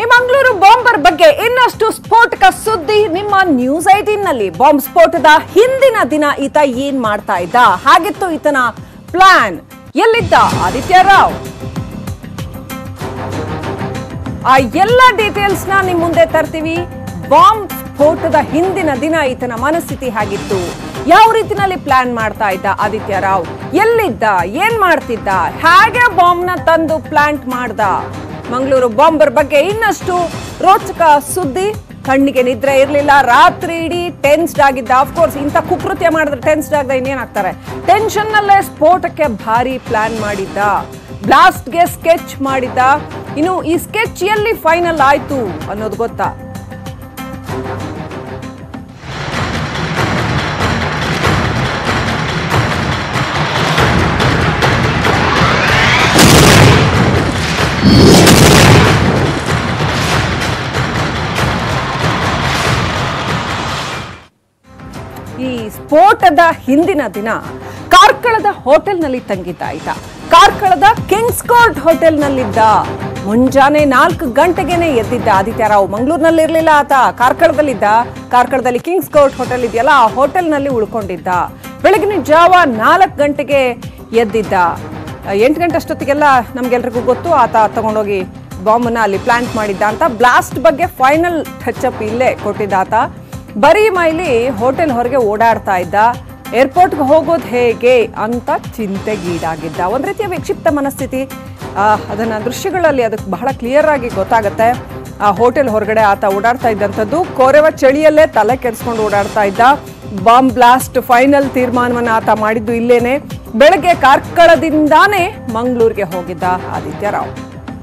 ಈ ಮಂಗಳೂರು ಬಾಂಬರ್ ಬಗ್ಗೆ ಇನ್ನಷ್ಟು ಸ್ಫೋಟಕ ಸುದ್ದಿ ನಿಮ್ಮ ನ್ಯೂಸ್ 18 ನಲ್ಲಿ. ಬಾಂಬ್ ಸ್ಫೋಟದ ಹಿಂದಿನ ದಿನ ಈತ ಏನ್ ಮಾಡ್ತಾ ಇದ್ದ, ಹಾಗಿತ್ತು ಈತನ ಪ್ಲಾನ್, ಎಲ್ಲಿದ್ದ ಆದಿತ್ಯ ರಾವ್, ಆ ಎಲ್ಲ ಡೀಟೇಲ್ಸ್ ನ ನಿಮ್ ಮುಂದೆ ತರ್ತೀವಿ. ಬಾಂಬ್ ಸ್ಫೋಟದ ಹಿಂದಿನ ದಿನ ಈತನ ಮನಸ್ಥಿತಿ ಹೇಗಿತ್ತು, ಯಾವ ರೀತಿನಲ್ಲಿ ಪ್ಲಾನ್ ಮಾಡ್ತಾ ಇದ್ದ ಆದಿತ್ಯ ರಾವ್, ಎಲ್ಲಿದ್ದ, ಏನ್ ಮಾಡ್ತಿದ್ದ, ಹೇಗೆ ಬಾಂಬ್ ನ ತಂದು ಪ್ಲಾಂಟ್ ಮಾಡ್ದ. ಮಂಗಳೂರು ಬಾಂಬರ್ ಬಗ್ಗೆ ಇನ್ನಷ್ಟು ರೋಚಕ ಸುದ್ದಿ. ಕಣ್ಣಿಗೆ ನಿದ್ರೆ ಇರಲಿಲ್ಲ, ರಾತ್ರಿ ಇಡೀ ಟೆನ್ಸ್ಡ್ ಆಗಿದ್ದ. ಆಫ್ಕೋರ್ಸ್ ಇಂಥ ಕುಕೃತ್ಯ ಮಾಡಿದ್ರೆ ಟೆನ್ಸ್ಡ್ ಆಗದ ಇನ್ನೇನಾಗ್ತಾರೆ. ಟೆನ್ಷನ್ ನಲ್ಲೇ ಸ್ಫೋಟಕ್ಕೆ ಭಾರಿ ಪ್ಲಾನ್ ಮಾಡಿದ್ದ, ಬ್ಲಾಸ್ಟ್ಗೆ ಸ್ಕೆಚ್ ಮಾಡಿದ್ದ. ಇನ್ನು ಈ ಸ್ಕೆಚ್ ಎಲ್ಲಿ ಫೈನಲ್ ಆಯ್ತು ಅನ್ನೋದು ಗೊತ್ತಾ? ಈ ಸ್ಫೋಟದ ಹಿಂದಿನ ದಿನ ಕಾರ್ಕಳದ ಹೋಟೆಲ್ನಲ್ಲಿ ತಂಗಿದ್ದ ಆಯ್ತ. ಕಾರ್ಕಳದ ಕಿಂಗ್ಸ್ ಕೋರ್ಟ್ ಹೋಟೆಲ್ನಲ್ಲಿದ್ದ. ಮುಂಜಾನೆ 4 ಗಂಟೆಗೆನೆ ಎದ್ದಿದ್ದ ಆದಿತ್ಯ ರಾವ್. ಮಂಗಳೂರಿನಲ್ಲಿ ಇರಲಿಲ್ಲ ಆತ, ಕಾರ್ಕಳದಲ್ಲಿದ್ದ. ಕಾರ್ಕಳದಲ್ಲಿ ಕಿಂಗ್ಸ್ ಕೋರ್ಟ್ ಹೋಟೆಲ್ ಇದೆಯಲ್ಲ, ಆ ಹೋಟೆಲ್ನಲ್ಲಿ ಉಳ್ಕೊಂಡಿದ್ದ. ಬೆಳಗಿನ ಜಾವ 4 ಗಂಟೆಗೆ ಎದ್ದಿದ್ದ. 8 ಗಂಟೆ ಅಷ್ಟೊತ್ತಿಗೆಲ್ಲ ನಮ್ಗೆಲ್ರಿಗೂ ಗೊತ್ತು ಆತ ತಗೊಂಡೋಗಿ ಬಾಂಬನ್ನ ಅಲ್ಲಿ ಪ್ಲಾಂಟ್ ಮಾಡಿದ್ದ ಅಂತ. ಬ್ಲಾಸ್ಟ್ ಬಗ್ಗೆ ಫೈನಲ್ ಟಚ್ ಅಪ್ ಇಲ್ಲೇ ಕೊಟ್ಟಿದ್ದ ಆತ. ಬರೀ ಮೈಲಿ ಹೋಟೆಲ್ ಹೊರಗೆ ಓಡಾಡ್ತಾ ಇದ್ದ. ಏರ್ಪೋರ್ಟ್ಗೆ ಹೋಗೋದು ಹೇಗೆ ಅಂತ ಚಿಂತೆಗೀಡಾಗಿದ್ದ. ಒಂದು ರೀತಿಯ ವಿಕ್ಷಿಪ್ತ ಮನಸ್ಥಿತಿ. ಅದನ್ನ ದೃಶ್ಯಗಳಲ್ಲಿ ಅದಕ್ಕೆ ಬಹಳ ಕ್ಲಿಯರ್ ಆಗಿ ಗೊತ್ತಾಗುತ್ತೆ. ಆ ಹೋಟೆಲ್ ಹೊರಗಡೆ ಆತ ಓಡಾಡ್ತಾ ಇದ್ದಂಥದ್ದು. ಕೊರೆವ ಚಳಿಯಲ್ಲೇ ತಲೆ ಕೆಡಿಸ್ಕೊಂಡು ಓಡಾಡ್ತಾ ಇದ್ದ. ಬಾಂಬ್ ಬ್ಲಾಸ್ಟ್ ಫೈನಲ್ ತೀರ್ಮಾನವನ್ನು ಆತ ಮಾಡಿದ್ದು ಇಲ್ಲೇನೆ. ಬೆಳಗ್ಗೆ ಕಾರ್ಕಳದಿಂದಾನೇ ಮಂಗಳೂರಿಗೆ ಹೋಗಿದ್ದ ಆದಿತ್ಯ ರಾವ್.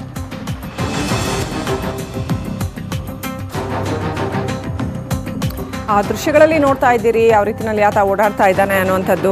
ಆ ದೃಶ್ಯಗಳಲ್ಲಿ ನೋಡ್ತಾ ಇದ್ದೀರಿ ಯಾವ ರೀತಿಯಲ್ಲಿ ಆತ ಓಡಾಡ್ತಾ ಇದ್ದಾನೆ ಅನ್ನುವಂಥದ್ದು.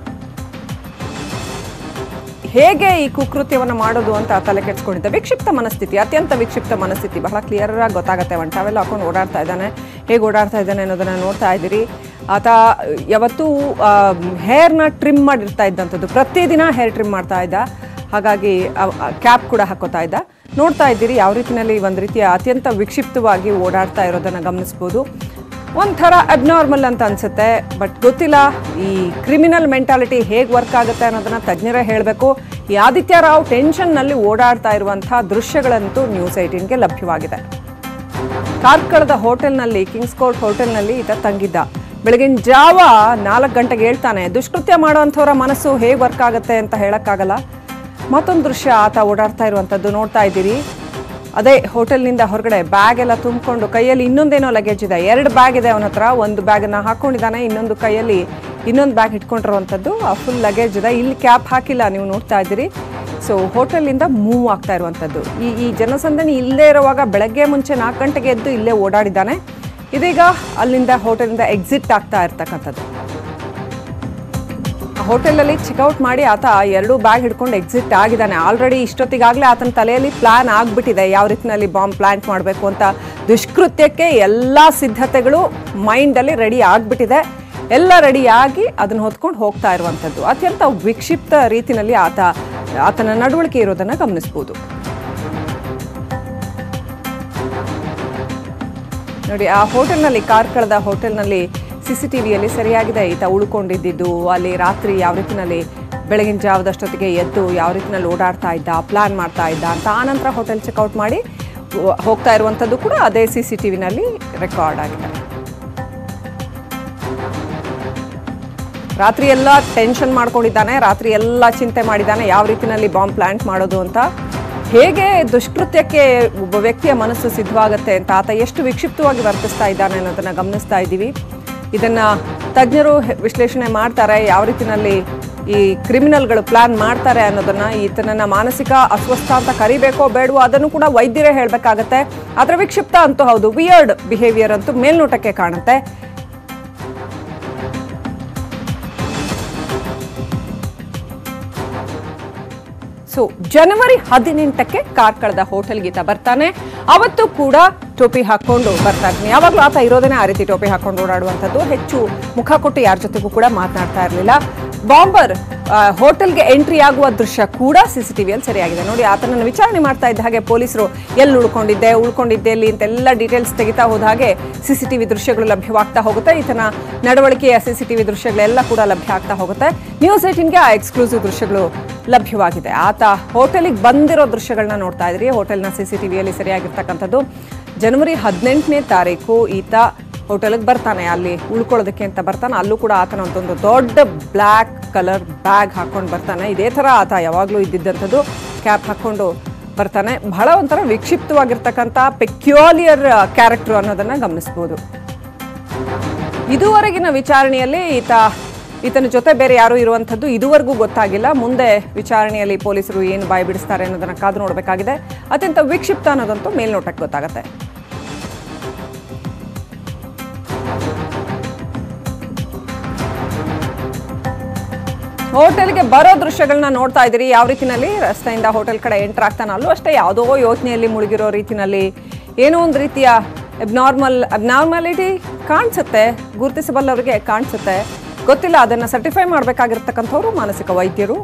ಹೇಗೆ ಈ ಕುಕೃತ್ಯವನ್ನು ಮಾಡೋದು ಅಂತ ತಲೆ ಕೆಡಿಸ್ಕೊಂಡಿದ್ದ. ವಿಕ್ಷಿಪ್ತ ಮನಸ್ಥಿತಿ, ಅತ್ಯಂತ ವಿಕ್ಷಿಪ್ತ ಮನಸ್ಥಿತಿ. ಬಹಳ ಕ್ಲಿಯರ್ ಆಗಿ ಗೊತ್ತಾಗುತ್ತೆ. ಒನ್ ಟವೆಲ್ ಹಾಕೊಂಡು ಓಡಾಡ್ತಾ ಇದ್ದಾನೆ. ಹೇಗೆ ಓಡಾಡ್ತಾ ಇದ್ದಾನೆ ಅನ್ನೋದನ್ನ ನೋಡ್ತಾ ಇದ್ದೀರಿ. ಆತ ಯಾವತ್ತೂ ಹೇರ್ನ ಟ್ರಿಮ್ ಮಾಡಿರ್ತಾ ಇದ್ದಂಥದ್ದು. ಪ್ರತಿದಿನ ಹೇರ್ ಟ್ರಿಮ್ ಮಾಡ್ತಾ ಇದ್ದ. ಹಾಗಾಗಿ ಕ್ಯಾಪ್ ಕೂಡ ಹಾಕೋತಾ ಇದ್ದ. ನೋಡ್ತಾ ಇದ್ದೀರಿ ಯಾವ ರೀತಿಯಲ್ಲಿ ಒಂದು ರೀತಿಯ ಅತ್ಯಂತ ವಿಕ್ಷಿಪ್ತವಾಗಿ ಓಡಾಡ್ತಾ ಇರೋದನ್ನು ಗಮನಿಸ್ಬೋದು. ಒಂಥರ ಅಬ್ನಾರ್ಮಲ್ ಅಂತ ಅನ್ಸುತ್ತೆ. ಬಟ್ ಗೊತ್ತಿಲ್ಲ ಈ ಕ್ರಿಮಿನಲ್ ಮೆಂಟಾಲಿಟಿ ಹೇಗೆ ವರ್ಕ್ ಆಗುತ್ತೆ ಅನ್ನೋದನ್ನ ತಜ್ಞರೇ ಹೇಳಬೇಕು. ಈ ಆದಿತ್ಯ ರಾವ್ ಟೆನ್ಷನ್ನಲ್ಲಿ ಓಡಾಡ್ತಾ ಇರುವಂಥ ದೃಶ್ಯಗಳಂತೂ ನ್ಯೂಸ್ 18ಗೆ ಲಭ್ಯವಾಗಿದೆ. ಕಾರ್ಕಳದ ಹೋಟೆಲ್ನಲ್ಲಿ, ಕಿಂಗ್ಸ್ ಕೋರ್ಟ್ ಹೋಟೆಲ್ನಲ್ಲಿ ಈತ ತಂಗಿದ್ದ. ಬೆಳಗಿನ ಜಾವ 4 ಗಂಟೆಗೆ ಹೇಳ್ತಾನೆ. ದುಷ್ಕೃತ್ಯ ಮಾಡೋವಂಥವ್ರ ಮನಸ್ಸು ಹೇಗೆ ವರ್ಕ್ ಆಗುತ್ತೆ ಅಂತ ಹೇಳೋಕ್ಕಾಗಲ್ಲ. ಮತ್ತೊಂದು ದೃಶ್ಯ ಆತ ಓಡಾಡ್ತಾ ಇರುವಂಥದ್ದು ನೋಡ್ತಾ ಇದ್ದೀರಿ. ಅದೇ ಹೋಟೆಲ್ನಿಂದ ಹೊರಗಡೆ ಬ್ಯಾಗ್ ಎಲ್ಲ ತುಂಬಿಕೊಂಡು, ಕೈಯಲ್ಲಿ ಇನ್ನೊಂದೇನೋ ಲಗೇಜ್ ಇದೆ. 2 ಬ್ಯಾಗ್ ಇದೆ ಅವನ ಹತ್ರ. ಒಂದು ಬ್ಯಾಗನ್ನು ಹಾಕ್ಕೊಂಡಿದ್ದಾನೆ, ಇನ್ನೊಂದು ಕೈಯಲ್ಲಿ ಇನ್ನೊಂದು ಬ್ಯಾಗ್ ಇಟ್ಕೊಂಡಿರುವಂಥದ್ದು. ಆ ಫುಲ್ ಲಗೇಜ್ ಇದೆ. ಇಲ್ಲಿ ಕ್ಯಾಪ್ ಹಾಕಿಲ್ಲ, ನೀವು ನೋಡ್ತಾ ಇದ್ದೀರಿ. ಸೊ ಹೋಟೆಲಿಂದ ಮೂವ್ ಆಗ್ತಾ ಇರುವಂಥದ್ದು. ಈ ಜನಸಂದಣಿ ಇಲ್ಲೇ ಇರುವಾಗ ಬೆಳಗ್ಗೆ ಮುಂಚೆ 4 ಗಂಟೆಗೆ ಎದ್ದು ಇಲ್ಲೇ ಓಡಾಡಿದ್ದಾನೆ. ಇದೀಗ ಅಲ್ಲಿಂದ ಹೋಟೆಲಿಂದ ಎಕ್ಸಿಟ್ ಆಗ್ತಾ ಇರ್ತಕ್ಕಂಥದ್ದು. ಹೋಟೆಲಲ್ಲಿ ಚೆಕ್ಔಟ್ ಮಾಡಿ ಆತ 2 ಬ್ಯಾಗ್ ಹಿಡ್ಕೊಂಡು ಎಕ್ಸಿಟ್ ಆಗಿದ್ದಾನೆ. ಆಲ್ರೆಡಿ ಇಷ್ಟೊತ್ತಿಗಾಗಲೇ ಆತನ ತಲೆಯಲ್ಲಿ ಪ್ಲಾನ್ ಆಗಿಬಿಟ್ಟಿದೆ ಯಾವ ರೀತಿಯಲ್ಲಿ ಬಾಂಬ್ ಪ್ಲಾಂಟ್ ಮಾಡಬೇಕು ಅಂತ. ದುಷ್ಕೃತ್ಯಕ್ಕೆ ಎಲ್ಲ ಸಿದ್ಧತೆಗಳು ಮೈಂಡಲ್ಲಿ ರೆಡಿ ಆಗಿಬಿಟ್ಟಿದೆ. ಎಲ್ಲ ರೆಡಿಯಾಗಿ ಅದನ್ನು ಹೊತ್ಕೊಂಡು ಹೋಗ್ತಾ ಇರುವಂಥದ್ದು. ಅತ್ಯಂತ ವಿಕ್ಷಿಪ್ತ ರೀತಿಯಲ್ಲಿ ಆತನ ನಡವಳಿಕೆ ಇರೋದನ್ನು ಗಮನಿಸ್ಬೋದು. ನೋಡಿ, ಆ ಹೋಟೆಲ್ನಲ್ಲಿ, ಕಾರ್ಕಳದ ಹೋಟೆಲ್ನಲ್ಲಿ CCTVಯಲ್ಲಿ ಸರಿಯಾಗಿದೆ ಈತ ಉಳ್ಕೊಂಡಿದ್ದು. ಅಲ್ಲಿ ರಾತ್ರಿ ಯಾವ ರೀತಿಯಲ್ಲಿ ಬೆಳಗಿನ ಜಾವದಷ್ಟೊತ್ತಿಗೆ ಎದ್ದು ಯಾವ ರೀತಿಯಲ್ಲಿ ಓಡಾಡ್ತಾ ಇದ್ದ, ಪ್ಲಾನ್ ಮಾಡ್ತಾ ಇದ್ದ ಅಂತ. ಆನಂತರ ಹೋಟೆಲ್ ಚೆಕ್ಔಟ್ ಮಾಡಿ ಹೋಗ್ತಾ ಇರುವಂಥದ್ದು ಕೂಡ ಅದೇ CCTVನಲ್ಲಿ ರೆಕಾರ್ಡ್ ಆಗಿದೆ. ರಾತ್ರಿ ಎಲ್ಲ ಟೆನ್ಷನ್ ಮಾಡ್ಕೊಂಡಿದ್ದಾನೆ, ರಾತ್ರಿ ಎಲ್ಲ ಚಿಂತೆ ಮಾಡಿದ್ದಾನೆ ಯಾವ ರೀತಿಯಲ್ಲಿ ಬಾಂಬ್ ಪ್ಲಾಂಟ್ ಮಾಡೋದು ಅಂತ. ಹೇಗೆ ದುಷ್ಕೃತ್ಯಕ್ಕೆ ಒಬ್ಬ ವ್ಯಕ್ತಿಯ ಮನಸ್ಸು ಸಿದ್ಧವಾಗುತ್ತೆ ಅಂತ ಆತ ಎಷ್ಟು ವಿಕ್ಷಿಪ್ತವಾಗಿ ವರ್ತಿಸ್ತಾ ಇದ್ದಾನೆ ಅನ್ನೋದನ್ನು ಗಮನಿಸ್ತಾ ಇದ್ದೀವಿ. ಇದನ್ನ ತಜ್ಞರು ವಿಶ್ಲೇಷಣೆ ಮಾಡ್ತಾರೆ, ಯಾವ ರೀತಿಯಲ್ಲಿ ಈ ಕ್ರಿಮಿನಲ್ಗಳು ಪ್ಲಾನ್ ಮಾಡ್ತಾರೆ ಅನ್ನೋದನ್ನ. ಈತನನ್ನ ಮಾನಸಿಕ ಅಸ್ವಸ್ಥ ಅಂತ ಕರಿಬೇಕೋ ಬೇಡವೋ ಅದನ್ನು ಕೂಡ ವೈದ್ಯರೇ ಹೇಳಬೇಕಾಗತ್ತೆ. ಆದರೆ ವಿಕ್ಷಿಪ್ತ ಅಂತೂ ಹೌದು, ವಿಯರ್ಡ್ ಬಿಹೇವಿಯರ್ ಅಂತೂ ಮೇಲ್ನೋಟಕ್ಕೆ ಕಾಣುತ್ತೆ. ಸೊ ಜನವರಿ 18ಕ್ಕೆ ಕಾರ್ಕಳದ ಹೋಟೆಲ್ಗೆ ಈತ ಬರ್ತಾನೆ. ಅವತ್ತು ಕೂಡ ಟೋಪಿ ಹಾಕೊಂಡು ಬರ್ತಾ ಇರ್ತಾನೆ. ಯಾವಾಗಲೂ ಆತ ಇರೋದೇನೆ ಆ ರೀತಿ ಟೋಪಿ ಹಾಕೊಂಡು ಓಡಾಡುವಂಥದ್ದು. ಹೆಚ್ಚು ಮುಖ ಕೊಟ್ಟು ಯಾರ ಜೊತೆಗೂ ಕೂಡ ಮಾತನಾಡ್ತಾ ಇರಲಿಲ್ಲ. ಬಾಂಬರ್ ಹೋಟೆಲ್ಗೆ ಎಂಟ್ರಿ ಆಗುವ ದೃಶ್ಯ ಕೂಡ ಸಿಸಿಟಿವಿಯಲ್ಲಿ ಸರಿಯಾಗಿದೆ ನೋಡಿ. ಆತನನ್ನು ವಿಚಾರಣೆ ಮಾಡ್ತಾ ಇದ್ದ ಹಾಗೆ ಪೊಲೀಸರು ಎಲ್ಲಿ ಉಳ್ಕೊಂಡಿದ್ದೆ ಅಲ್ಲಿ ಅಂತೆಲ್ಲ ಡೀಟೇಲ್ಸ್ ತೆಗಿತಾ ಹೋದ ಹಾಗೆ ಸಿಸಿಟಿವಿ ದೃಶ್ಯಗಳು ಲಭ್ಯವಾಗ್ತಾ ಹೋಗುತ್ತೆ. ಈತನ ನಡವಳಿಕೆಯ ಸಿಸಿಟಿವಿ ದೃಶ್ಯಗಳೆಲ್ಲ ಕೂಡ ಲಭ್ಯ ಆಗ್ತಾ ಹೋಗುತ್ತೆ. ನ್ಯೂಸ್ 18ಗೆ ಆ ಎಕ್ಸ್ಕ್ಲೂಸಿವ್ ದೃಶ್ಯಗಳು ಲಭ್ಯವಾಗಿದೆ. ಆತ ಹೋಟೆಲಿಗೆ ಬಂದಿರೋ ದೃಶ್ಯಗಳನ್ನ ನೋಡ್ತಾ ಇದ್ರಿ. ಹೋಟೆಲ್ನ ಸಿಸಿಟಿವಿಯಲ್ಲಿ ಸರಿಯಾಗಿರ್ತಕ್ಕಂಥದ್ದು. ಜನವರಿ 18ನೇ ತಾರೀಕು ಈತ ಹೋಟೆಲ್ಗೆ ಬರ್ತಾನೆ, ಅಲ್ಲಿ ಉಳ್ಕೊಳ್ಳೋದಕ್ಕೆ ಅಂತ ಬರ್ತಾನೆ. ಅಲ್ಲೂ ಕೂಡ ಆತನ ಒಂದು ದೊಡ್ಡ ಬ್ಲ್ಯಾಕ್ ಕಲರ್ ಬ್ಯಾಗ್ ಹಾಕೊಂಡು ಬರ್ತಾನೆ. ಇದೇ ಥರ ಆತ ಯಾವಾಗಲೂ ಇದ್ದಿದ್ದಂಥದ್ದು, ಕ್ಯಾಪ್ ಹಾಕ್ಕೊಂಡು ಬರ್ತಾನೆ. ಬಹಳ ಒಂಥರ ವಿಕ್ಷಿಪ್ತವಾಗಿರ್ತಕ್ಕಂಥ ಪೆಕ್ಯುಲಿಯರ್ ಕ್ಯಾರೆಕ್ಟರ್ ಅನ್ನೋದನ್ನು ಗಮನಿಸ್ಬೋದು. ಇದುವರೆಗಿನ ವಿಚಾರಣೆಯಲ್ಲಿ ಈತನ ಜೊತೆ ಬೇರೆ ಯಾರು ಇರುವಂಥದ್ದು ಇದುವರೆಗೂ ಗೊತ್ತಾಗಿಲ್ಲ. ಮುಂದೆ ವಿಚಾರಣೆಯಲ್ಲಿ ಪೊಲೀಸರು ಏನು ಬಾಯಿ ಬಿಡಿಸ್ತಾರೆ ಅನ್ನೋದನ್ನು ಕಾದು ನೋಡಬೇಕಾಗಿದೆ. ಅತ್ಯಂತ ವಿಕ್ಷಿಪ್ತ ಅನ್ನೋದಂತೂ ಮೇಲ್ನೋಟಕ್ಕೆ ಗೊತ್ತಾಗುತ್ತೆ. ಹೋಟೆಲ್ಗೆ ಬರೋ ದೃಶ್ಯಗಳನ್ನ ನೋಡ್ತಾ ಇದ್ದೀರಿ. ಯಾವ ರೀತಿನಲ್ಲಿ ರಸ್ತೆಯಿಂದ ಹೋಟೆಲ್ ಕಡೆ ಎಂಟರ್ ಆಗ್ತಾನೆ, ಅಲ್ಲೂ ಅಷ್ಟೇ ಯಾವುದೋ ಯೋಚನೆಯಲ್ಲಿ ಮುಳುಗಿರೋ ರೀತಿನಲ್ಲಿ ಏನೋ ಒಂದು ರೀತಿಯ ಅಬ್ನಾರ್ಮಾಲಿಟಿ ಕಾಣಿಸುತ್ತೆ, ಗುರುತಿಸಬಲ್ಲವರಿಗೆ ಕಾಣಿಸುತ್ತೆ. ಗೊತ್ತಿಲ್ಲ, ಅದನ್ನು ಸರ್ಟಿಫೈ ಮಾಡಬೇಕಾಗಿರ್ತಕ್ಕಂಥವ್ರು ಮಾನಸಿಕ ವೈದ್ಯರು.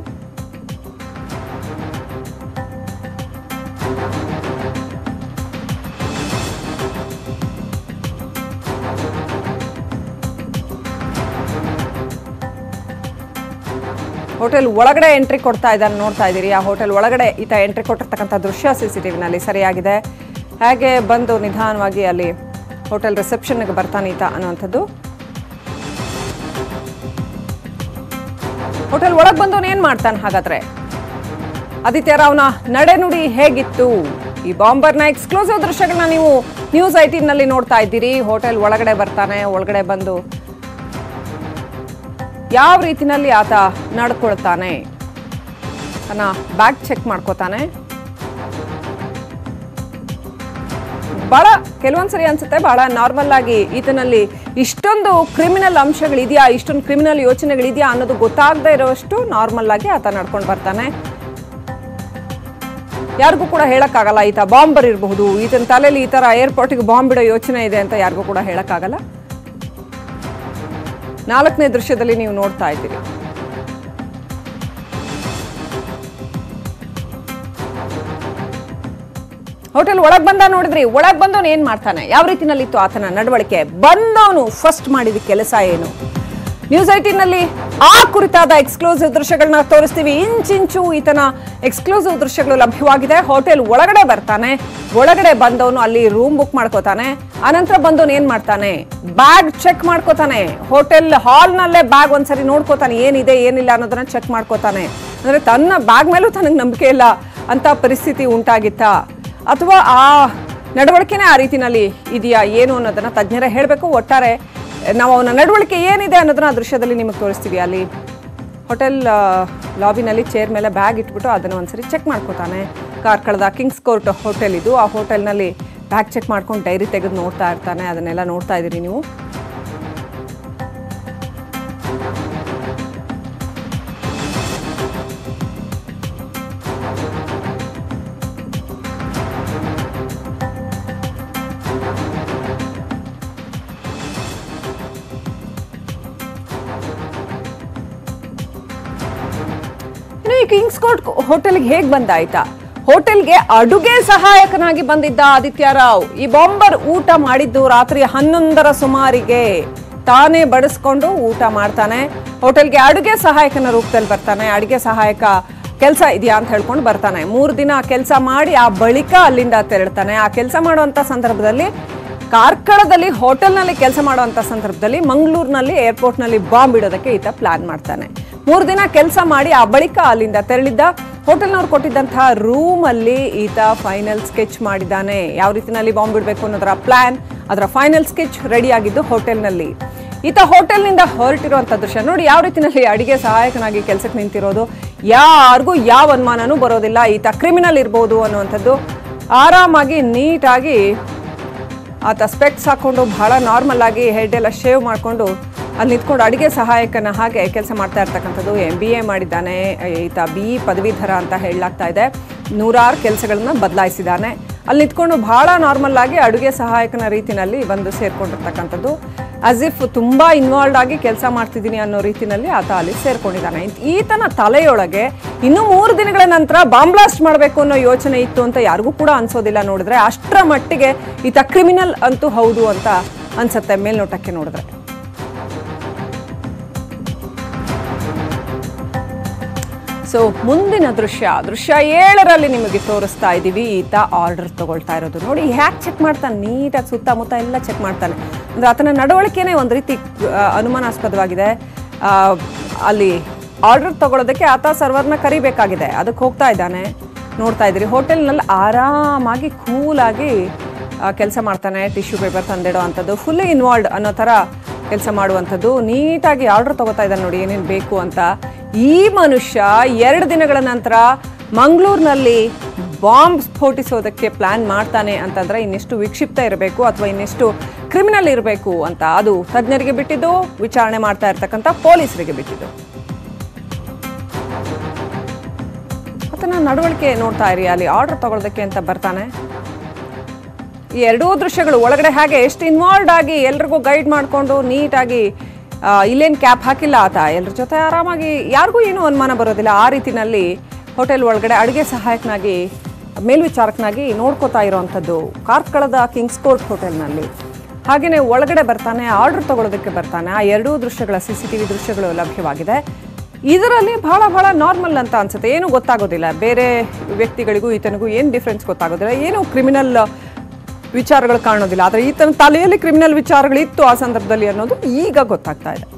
ಹೋಟೆಲ್ ಒಳಗಡೆ ಎಂಟ್ರಿ ಕೊಡ್ತಾ ಇದ್ದಾನೆ, ನೋಡ್ತಾ ಇದ್ದೀರಿ. ಆ ಹೋಟೆಲ್ ಒಳಗಡೆ ಈತ ಎಂಟ್ರಿ ಕೊಟ್ಟಿರ್ತಕ್ಕಂಥ ದೃಶ್ಯ ಸಿಸಿಟಿವಿನಲ್ಲಿ ಸರಿಯಾಗಿದೆ. ಹಾಗೆ ಬಂದು ನಿಧಾನವಾಗಿ ಅಲ್ಲಿ ಹೋಟೆಲ್ ರಿಸೆಪ್ಷನ್ಗೆ ಬರ್ತಾನೆ ಈತ ಅನ್ನುವಂಥದ್ದು. ಹೋಟೆಲ್ ಒಳಗೆ ಬಂದು ಏನು ಮಾಡ್ತಾನೆ ಹಾಗಾದ್ರೆ? ಆದಿತ್ಯ ರಾವ್ನ ನಡೆನುಡಿ ಹೇಗಿತ್ತು? ಈ ಬಾಂಬರ್ನ ಎಕ್ಸ್ಕ್ಲೂಸಿವ್ ದೃಶ್ಯಗಳನ್ನ ನೀವು ನ್ಯೂಸ್ 18ನಲ್ಲಿ ನೋಡ್ತಾ ಇದ್ದೀರಿ. ಹೋಟೆಲ್ ಒಳಗಡೆ ಬರ್ತಾನೆ, ಒಳಗಡೆ ಬಂದು ಯಾವ ರೀತಿನಲ್ಲಿ ಆತ ನಡ್ಕೊಳ್ತಾನೆ, ತನ್ನ ಬ್ಯಾಗ್ ಚೆಕ್ ಮಾಡ್ಕೋತಾನೆ. ಬಹಳ ಕೆಲವೊಂದ್ಸರಿ ಅನ್ಸುತ್ತೆ ಬಹಳ ನಾರ್ಮಲ್ ಆಗಿ ಈತನಲ್ಲಿ ಇಷ್ಟೊಂದು ಕ್ರಿಮಿನಲ್ ಅಂಶಗಳಿದೆಯಾ, ಇಷ್ಟೊಂದು ಕ್ರಿಮಿನಲ್ ಯೋಚನೆಗಳಿದೆಯಾ ಅನ್ನೋದು ಗೊತ್ತಾಗದೇ ಇರೋಷ್ಟು ನಾರ್ಮಲ್ ಆಗಿ ಆತ ನಡ್ಕೊಂಡು ಬರ್ತಾನೆ. ಯಾರಿಗೂ ಕೂಡ ಹೇಳಕ್ಕಾಗಲ್ಲ ಈತ ಬಾಂಬರ್ ಇರಬಹುದು, ಈತನ ತಲೆಯಲ್ಲಿ ಈ ತರ ಏರ್ಪೋರ್ಟ್ಗೆ ಬಾಂಬ್ ಬಿಡೋ ಯೋಚನೆ ಇದೆ ಅಂತ ಯಾರಿಗೂ ಕೂಡ ಹೇಳಕ್ಕಾಗಲ್ಲ. 4ನೇ ದೃಶ್ಯದಲ್ಲಿ ನೀವು ನೋಡ್ತಾ ಇದ್ದೀರಿ. ಹೋಟೆಲ್ ಒಳಗ್ ಬಂದ ನೋಡಿದ್ರಿ. ಒಳಗ್ ಬಂದವನು ಏನ್ ಮಾಡ್ತಾನೆ, ಯಾವ ರೀತಿನಲ್ಲಿತ್ತು ಆತನ ನಡವಳಿಕೆ, ಬಂದವನು ಫಸ್ಟ್ ಮಾಡಿದ ಕೆಲಸ ಏನು? ನ್ಯೂಸ್ 18ನಲ್ಲಿ ಆ ಕುರಿತಾದ ಎಕ್ಸ್ಕ್ಲೂಸಿವ್ ದೃಶ್ಯಗಳನ್ನ ತೋರಿಸ್ತೀವಿ. ಇಂಚಿಂಚು ಈತನ ಎಕ್ಸ್ಕ್ಲೂಸಿವ್ ದೃಶ್ಯಗಳು ಲಭ್ಯವಾಗಿದೆ. ಹೋಟೆಲ್ ಒಳಗಡೆ ಬರ್ತಾನೆ, ಒಳಗಡೆ ಬಂದವನು ಅಲ್ಲಿ ರೂಮ್ ಬುಕ್ ಮಾಡ್ಕೋತಾನೆ. ಆನಂತರ ಬಂದವನು ಏನ್ ಮಾಡ್ತಾನೆ, ಬ್ಯಾಗ್ ಚೆಕ್ ಮಾಡ್ಕೋತಾನೆ. ಹೋಟೆಲ್ ಹಾಲ್ನಲ್ಲೇ ಬ್ಯಾಗ್ ಒಂದ್ಸರಿ ನೋಡ್ಕೋತಾನೆ, ಏನಿದೆ ಏನಿಲ್ಲ ಅನ್ನೋದನ್ನ ಚೆಕ್ ಮಾಡ್ಕೋತಾನೆ. ಅಂದ್ರೆ ತನ್ನ ಬ್ಯಾಗ್ ಮೇಲೂ ತನಗೆ ನಂಬಿಕೆ ಇಲ್ಲ ಅಂತ ಪರಿಸ್ಥಿತಿ ಉಂಟಾಗಿತ್ತ, ಅಥವಾ ಆ ನಡವಳಿಕೆನೇ ಆ ರೀತಿನಲ್ಲಿ ಇದೆಯಾ ಏನು ಅನ್ನೋದನ್ನ ತಜ್ಞರೇ ಹೇಳಬೇಕು. ಒಟ್ಟಾರೆ ನಾವು ಅವನ ನಡವಳಿಕೆ ಏನಿದೆ ಅನ್ನೋದನ್ನ ಆ ದೃಶ್ಯದಲ್ಲಿ ನಿಮಗೆ ತೋರಿಸ್ತೀವಿ. ಅಲ್ಲಿ ಹೋಟೆಲ್ ಲಾಬಿನಲ್ಲಿ ಚೇರ್ ಮೇಲೆ ಬ್ಯಾಗ್ ಇಟ್ಬಿಟ್ಟು ಅದನ್ನು ಒಂದ್ಸರಿ ಚೆಕ್ ಮಾಡ್ಕೋತಾನೆ. ಕಾರ್ಕಳದ ಕಿಂಗ್ಸ್ ಕೋರ್ಟ್ ಹೋಟೆಲ್ ಇದು. ಆ ಹೋಟೆಲ್ನಲ್ಲಿ ಬ್ಯಾಗ್ ಚೆಕ್ ಮಾಡ್ಕೊಂಡು ಡೈರಿ ತೆಗೆದು ನೋಡ್ತಾ ಇರ್ತಾನೆ. ಅದನ್ನೆಲ್ಲ ನೋಡ್ತಾ ಇದ್ದೀರಿ ನೀವು. ಈ ಕಿಂಗ್ಸ್ ಕೋರ್ಟ್ ಹೋಟೆಲ್ಗೆ ಹೇಗೆ ಬಂದಾಯ್ತಾ? ಹೋಟೆಲ್ಗೆ ಅಡುಗೆ ಸಹಾಯಕನಾಗಿ ಬಂದಿದ್ದ ಆದಿತ್ಯ ರಾವ್. ಈ ಬಾಂಬರ್ ಊಟ ಮಾಡಿದ್ದು ರಾತ್ರಿ 11ರ ಸುಮಾರಿಗೆ. ತಾನೇ ಬಡಿಸ್ಕೊಂಡು ಊಟ ಮಾಡ್ತಾನೆ. ಹೋಟೆಲ್ಗೆ ಅಡುಗೆ ಸಹಾಯಕನ ರೂಪದಲ್ಲಿ ಬರ್ತಾನೆ. ಅಡುಗೆ ಸಹಾಯಕ ಕೆಲಸ ಇದೆಯಾ ಅಂತ ಹೇಳ್ಕೊಂಡು ಬರ್ತಾನೆ. 3 ದಿನ ಕೆಲಸ ಮಾಡಿ ಆ ಬಳಿಕ ಅಲ್ಲಿಂದ ತೆರಳ್ತಾನೆ. ಆ ಕೆಲಸ ಮಾಡುವಂತ ಸಂದರ್ಭದಲ್ಲಿ ಕಾರ್ಕಳದಲ್ಲಿ ಹೋಟೆಲ್ನಲ್ಲಿ ಕೆಲಸ ಮಾಡುವಂತ ಸಂದರ್ಭದಲ್ಲಿ ಮಂಗಳೂರಿನಲ್ಲಿ ಏರ್ಪೋರ್ಟ್ನಲ್ಲಿ ಬಾಂಬ್ ಇಡೋದಕ್ಕೆ ಈತ ಪ್ಲಾನ್ ಮಾಡ್ತಾನೆ. 3 ದಿನ ಕೆಲಸ ಮಾಡಿ ಆ ಬಳಿಕ ಅಲ್ಲಿಂದ ತೆರಳಿದ್ದ. ಹೋಟೆಲ್ನವ್ರು ಕೊಟ್ಟಿದ್ದಂತಹ ರೂಮ್ ಅಲ್ಲಿ ಈತ ಫೈನಲ್ ಸ್ಕೆಚ್ ಮಾಡಿದ್ದಾನೆ. ಯಾವ ರೀತಿನಲ್ಲಿ ಬಾಂಬ್ ಬಿಡಬೇಕು ಅನ್ನೋದರ ಪ್ಲಾನ್, ಅದರ ಫೈನಲ್ ಸ್ಕೆಚ್ ರೆಡಿ ಆಗಿದ್ದು ಹೋಟೆಲ್ನಲ್ಲಿ. ಈತ ಹೋಟೆಲ್ನಿಂದ ಹೊರಟಿರುವಂಥ ದೃಶ್ಯ ನೋಡಿ. ಯಾವ ರೀತಿನಲ್ಲಿ ಅಡಿಗೆ ಸಹಾಯಕನಾಗಿ ಕೆಲಸಕ್ಕೆ ನಿಂತಿರೋದು, ಯಾರಿಗೂ ಯಾವ ಅನುಮಾನನೂ ಬರೋದಿಲ್ಲ ಈತ ಕ್ರಿಮಿನಲ್ ಇರ್ಬೋದು ಅನ್ನುವಂಥದ್ದು. ಆರಾಮಾಗಿ ನೀಟಾಗಿ ಆತ ಸ್ಪೆಕ್ಸ್ ಹಾಕೊಂಡು ಬಹಳ ನಾರ್ಮಲ್ ಆಗಿ ಹೆಡ್ ಎಲ್ಲ ಶೇವ್ ಮಾಡಿಕೊಂಡು ಅಲ್ಲಿ ನಿಂತ್ಕೊಂಡು ಅಡುಗೆ ಸಹಾಯಕನ ಹಾಗೆ ಕೆಲಸ ಮಾಡ್ತಾ ಇರ್ತಕ್ಕಂಥದ್ದು. MBA ಮಾಡಿದ್ದಾನೆ ಈತ, BE ಪದವೀಧರ ಅಂತ ಹೇಳಲಾಗ್ತಾ ಇದೆ. 100 ಕೆಲಸಗಳನ್ನ ಬದಲಾಯಿಸಿದ್ದಾನೆ. ಅಲ್ಲಿ ನಿಂತ್ಕೊಂಡು ಬಹಳ ನಾರ್ಮಲ್ ಆಗಿ ಅಡುಗೆ ಸಹಾಯಕನ ರೀತಿಯಲ್ಲಿ ಬಂದು ಸೇರ್ಕೊಂಡಿರ್ತಕ್ಕಂಥದ್ದು. ಆಸ್ ಇಫ್ ತುಂಬಾ ಇನ್ವಾಲ್ವ್ ಆಗಿ ಕೆಲಸ ಮಾಡ್ತಿದ್ದೀನಿ ಅನ್ನೋ ರೀತಿನಲ್ಲಿ ಆತ ಅಲ್ಲಿ ಸೇರ್ಕೊಂಡಿದ್ದಾನೆ. ಈತನ ತಲೆಯೊಳಗೆ ಇನ್ನು 3 ದಿನಗಳ ನಂತರ ಬಾಂಬ್ ಬ್ಲಾಸ್ಟ್ ಮಾಡಬೇಕು ಅನ್ನೋ ಯೋಚನೆ ಇತ್ತು ಅಂತ ಯಾರಿಗೂ ಕೂಡ ಅನ್ಸೋದಿಲ್ಲ ನೋಡಿದ್ರೆ. ಅಷ್ಟರ ಮಟ್ಟಿಗೆ ಈತ ಕ್ರಿಮಿನಲ್ ಅಂತೂ ಹೌದು ಅಂತ ಅನ್ಸುತ್ತೆ ಮೇಲ್ನೋಟಕ್ಕೆ ನೋಡಿದ್ರೆ. ಸೊ ಮುಂದಿನ ದೃಶ್ಯ 7ರಲ್ಲಿ ನಿಮಗೆ ತೋರಿಸ್ತಾ ಇದ್ದೀವಿ. ಈತ ಆರ್ಡರ್ ತಗೊಳ್ತಾ ಇರೋದು ನೋಡಿ. ಹ್ಯಾಕ್ ಚೆಕ್ ಮಾಡ್ತಾನೆ, ನೀಟಾಗಿ ಸುತ್ತಮುತ್ತ ಎಲ್ಲ ಚೆಕ್ ಮಾಡ್ತಾನೆ. ಅಂದರೆ ಆತನ ನಡವಳಿಕೆನೇ ಒಂದು ರೀತಿ ಅನುಮಾನಾಸ್ಪದವಾಗಿದೆ. ಅಲ್ಲಿ ಆರ್ಡರ್ ತಗೊಳ್ಳೋದಕ್ಕೆ ಆತ ಸರ್ವರ್ನ ಕರಿಬೇಕಾಗಿದೆ, ಅದಕ್ಕೆ ಹೋಗ್ತಾ ಇದ್ದಾನೆ. ನೋಡ್ತಾ ಇದ್ದೀರಿ ಹೋಟೆಲ್ನಲ್ಲಿ ಆರಾಮಾಗಿ ಕೂಲಾಗಿ ಕೆಲಸ ಮಾಡ್ತಾನೆ. ಟಿಶ್ಯೂ ಪೇಪರ್ ತಂದಿಡೋ ಅಂಥದ್ದು, ಫುಲ್ಲಿ ಇನ್ವಾಲ್ವ್ಡ್ ಅನ್ನೋ ಥರ ಕೆಲಸ ಮಾಡುವಂಥದ್ದು. ನೀಟಾಗಿ ಆರ್ಡರ್ ತಗೋತಾ ಇದ್ದಾನೆ ನೋಡಿ ಏನೇನು ಬೇಕು ಅಂತ. ಈ ಮನುಷ್ಯ 2 ದಿನಗಳ ನಂತರ ಮಂಗಳೂರಿನಲ್ಲಿ ಬಾಂಬ್ ಸ್ಫೋಟಿಸೋದಕ್ಕೆ ಪ್ಲಾನ್ ಮಾಡ್ತಾನೆ ಅಂತಂದ್ರೆ ಇನ್ನೆಷ್ಟು ವಿಕ್ಷಿಪ್ತ ಇರಬೇಕು ಅಥವಾ ಇನ್ನೆಷ್ಟು ಕ್ರಿಮಿನಲ್ ಇರಬೇಕು ಅಂತ ಅದು ತಜ್ಞರಿಗೆ ಬಿಟ್ಟಿದ್ದು, ವಿಚಾರಣೆ ಮಾಡ್ತಾ ಇರ್ತಕ್ಕಂಥ ಪೊಲೀಸರಿಗೆ ಬಿಟ್ಟಿದ್ದು. ಆತನ ನಡವಳಿಕೆ ನೋಡ್ತಾ ಇರಿ. ಅಲ್ಲಿ ಆರ್ಡರ್ ತಗೊಳ್ಳೋದಕ್ಕೆ ಅಂತ ಬರ್ತಾನೆ. ಈ 2 ದೃಶ್ಯಗಳು ಒಳಗಡೆ ಹಾಗೆ ಎಷ್ಟು ಇನ್ವಾಲ್ವ್ಡ್ ಆಗಿ ಎಲ್ರಿಗೂ ಗೈಡ್ ಮಾಡಿಕೊಂಡು ನೀಟಾಗಿ ಇಲ್ಲೇನು ಕ್ಯಾಪ್ ಹಾಕಿಲ್ಲ ಆತ, ಎಲ್ಲರ ಜೊತೆ ಆರಾಮಾಗಿ ಯಾರಿಗೂ ಏನೂ ಅನುಮಾನ ಬರೋದಿಲ್ಲ. ಆ ರೀತಿನಲ್ಲಿ ಹೋಟೆಲ್ ಒಳಗಡೆ ಅಡುಗೆ ಸಹಾಯಕನಾಗಿ ಮೇಲ್ವಿಚಾರಕನಾಗಿ ನೋಡ್ಕೋತಾ ಇರೋವಂಥದ್ದು ಕಾರ್ಕಳದ ಕಿಂಗ್ಸ್ ಕೋರ್ಟ್ ಹೋಟೆಲ್ನಲ್ಲಿ. ಹಾಗೆಯೇ ಒಳಗಡೆ ಬರ್ತಾನೆ, ಆರ್ಡರ್ ತಗೊಳ್ಳೋದಕ್ಕೆ ಬರ್ತಾನೆ. ಆ 2 ದೃಶ್ಯಗಳ CCTV ದೃಶ್ಯಗಳು ಲಭ್ಯವಾಗಿದೆ. ಇದರಲ್ಲಿ ಬಹಳ ನಾರ್ಮಲ್ ಅಂತ ಅನ್ಸುತ್ತೆ, ಏನು ಗೊತ್ತಾಗೋದಿಲ್ಲ. ಬೇರೆ ವ್ಯಕ್ತಿಗಳಿಗೂ ಈತನಿಗೂ ಏನು ಡಿಫ್ರೆನ್ಸ್ ಗೊತ್ತಾಗೋದಿಲ್ಲ, ಏನು ಕ್ರಿಮಿನಲ್ ವಿಚಾರಗಳು ಕಾಣೋದಿಲ್ಲ. ಆದರೆ ಈತನ ತಲೆಯಲ್ಲಿ ಕ್ರಿಮಿನಲ್ ವಿಚಾರಗಳಿತ್ತು ಆ ಸಂದರ್ಭದಲ್ಲಿ ಅನ್ನೋದು ಈಗ ಗೊತ್ತಾಗ್ತಾ ಇದೆ.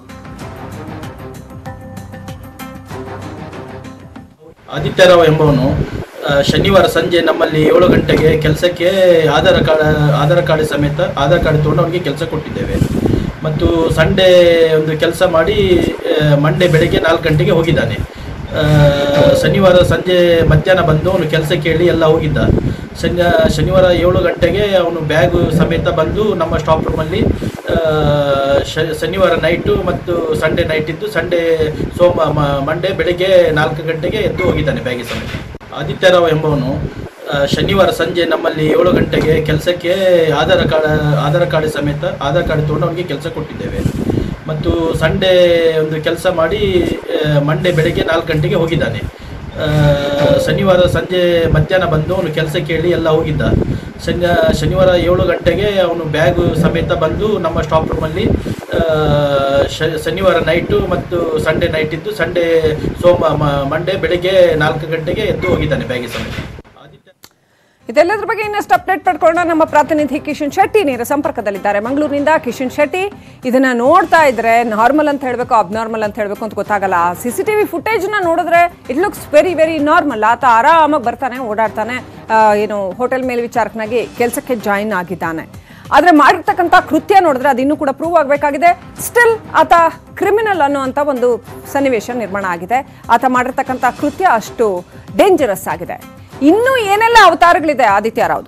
ಆದಿತ್ಯರಾವ್ ಎಂಬವನು ಶನಿವಾರ ಸಂಜೆ ನಮ್ಮಲ್ಲಿ 7 ಗಂಟೆಗೆ ಕೆಲಸಕ್ಕೆ ಆಧಾರ್ ಕಾರ್ಡ್ ಸಮೇತ ಆಧಾರ್ ಕಾರ್ಡ್ ತೊಗೊಂಡು ಅವನಿಗೆ ಕೆಲಸ ಕೊಟ್ಟಿದ್ದೇವೆ. ಮತ್ತು ಸಂಡೇ ಒಂದು ಕೆಲಸ ಮಾಡಿ ಮಂಡೇ ಬೆಳಗ್ಗೆ 4 ಗಂಟೆಗೆ ಹೋಗಿದ್ದಾನೆ. ಶನಿವಾರ ಸಂಜೆ ಮಧ್ಯಾಹ್ನ ಬಂದು ಅವನು ಕೆಲಸಕ್ಕೆ ಹೇಳಿ ಎಲ್ಲ ಹೋಗಿದ್ದ. ಶನಿವಾರ 7 ಗಂಟೆಗೆ ಅವನು ಬ್ಯಾಗ್ ಸಮೇತ ಬಂದು ನಮ್ಮ ಸ್ಟಾಪ್ ರೂಮಲ್ಲಿ ಶನಿವಾರ ನೈಟು ಮತ್ತು ಸಂಡೇ ನೈಟ್ ಇದ್ದು ಮಂಡೇ ಬೆಳಗ್ಗೆ 4 ಗಂಟೆಗೆ ಎದ್ದು ಹೋಗಿದ್ದಾನೆ ಬ್ಯಾಗಿ ಸಮೇತ. ಆದಿತ್ಯರಾವ್ ಎಂಬವನು ಶನಿವಾರ ಸಂಜೆ ನಮ್ಮಲ್ಲಿ 7 ಗಂಟೆಗೆ ಕೆಲಸಕ್ಕೆ ಆಧಾರ್ ಕಾರ್ಡ್ ಸಮೇತ ಆಧಾರ್ ಕಾರ್ಡ್ ತೊಗೊಂಡು ಅವನಿಗೆ ಕೆಲಸ ಕೊಟ್ಟಿದ್ದೇವೆ. ಮತ್ತು ಸಂಡೇ ಒಂದು ಕೆಲಸ ಮಾಡಿ ಮಂಡೇ ಬೆಳಗ್ಗೆ 4 ಗಂಟೆಗೆ ಹೋಗಿದ್ದಾನೆ. ಶನಿವಾರ ಸಂಜೆ ಮಧ್ಯಾಹ್ನ ಬಂದು ಅವನು ಕೆಲಸಕ್ಕೆ ಹೇಳಿ ಎಲ್ಲ ಹೋಗಿದ್ದ. ಶನಿವಾರ 7 ಗಂಟೆಗೆ ಅವನು ಬ್ಯಾಗ್ ಸಮೇತ ಬಂದು ನಮ್ಮ ಸ್ಟಾಪ್ ರೂಮಲ್ಲಿ ಶನಿವಾರ ನೈಟು ಮತ್ತು ಸಂಡೇ ನೈಟ್ ಇದ್ದು ಮಂಡೇ ಬೆಳಗ್ಗೆ 4 ಗಂಟೆಗೆ ಎದ್ದು ಹೋಗಿದ್ದಾನೆ ಬ್ಯಾಗಿ ಸಮೇತ. ಇದೆಲ್ಲದ್ರ ಬಗ್ಗೆ ಇನ್ನಷ್ಟು ಅಪ್ಡೇಟ್ ಪಡ್ಕೊಳ್ಳೋಣ. ನಮ್ಮ ಪ್ರತಿನಿಧಿ ಕಿಶನ್ ಶೆಟ್ಟಿ ನೇರ ಸಂಪರ್ಕದಲ್ಲಿದ್ದಾರೆ ಮಂಗಳೂರಿನಿಂದ. ಕಿಶನ್ ಶೆಟ್ಟಿ, ಇದನ್ನ ನೋಡ್ತಾ ಇದ್ರೆ ನಾರ್ಮಲ್ ಅಂತ ಹೇಳಬೇಕು ಅಬ್ನಾರ್ಮಲ್ ಅಂತ ಹೇಳಬೇಕು ಅಂತ ಗೊತ್ತಾಗಲ್ಲ. CCTV ಫುಟೇಜ್ನ ನೋಡಿದ್ರೆ ಇಟ್ ಲುಕ್ಸ್ ವೆರಿ ನಾರ್ಮಲ್. ಆತ ಆರಾಮಾಗಿ ಬರ್ತಾನೆ, ಓಡಾಡ್ತಾನೆ, ಏನು ಹೋಟೆಲ್ ಮೇಲ್ವಿಚಾರಕನಾಗಿ ಕೆಲಸಕ್ಕೆ ಜಾಯಿನ್ ಆಗಿದ್ದಾನೆ. ಆದರೆ ಮಾಡಿರ್ತಕ್ಕಂಥ ಕೃತ್ಯ ನೋಡಿದ್ರೆ ಅದು ಇನ್ನೂ ಕೂಡ ಪ್ರೂವ್ ಆಗಬೇಕಾಗಿದೆ. ಸ್ಟಿಲ್ ಆತ ಕ್ರಿಮಿನಲ್ ಅನ್ನುವಂಥ ಒಂದು ಸನ್ನಿವೇಶ ನಿರ್ಮಾಣ ಆಗಿದೆ. ಆತ ಮಾಡಿರ್ತಕ್ಕಂಥ ಕೃತ್ಯ ಅಷ್ಟು ಡೇಂಜರಸ್ ಆಗಿದೆ. ಇನ್ನೂ ಏನೆಲ್ಲ ಅವತಾರಗಳಿದೆ ಆದಿತ್ಯರಾವ್ದು?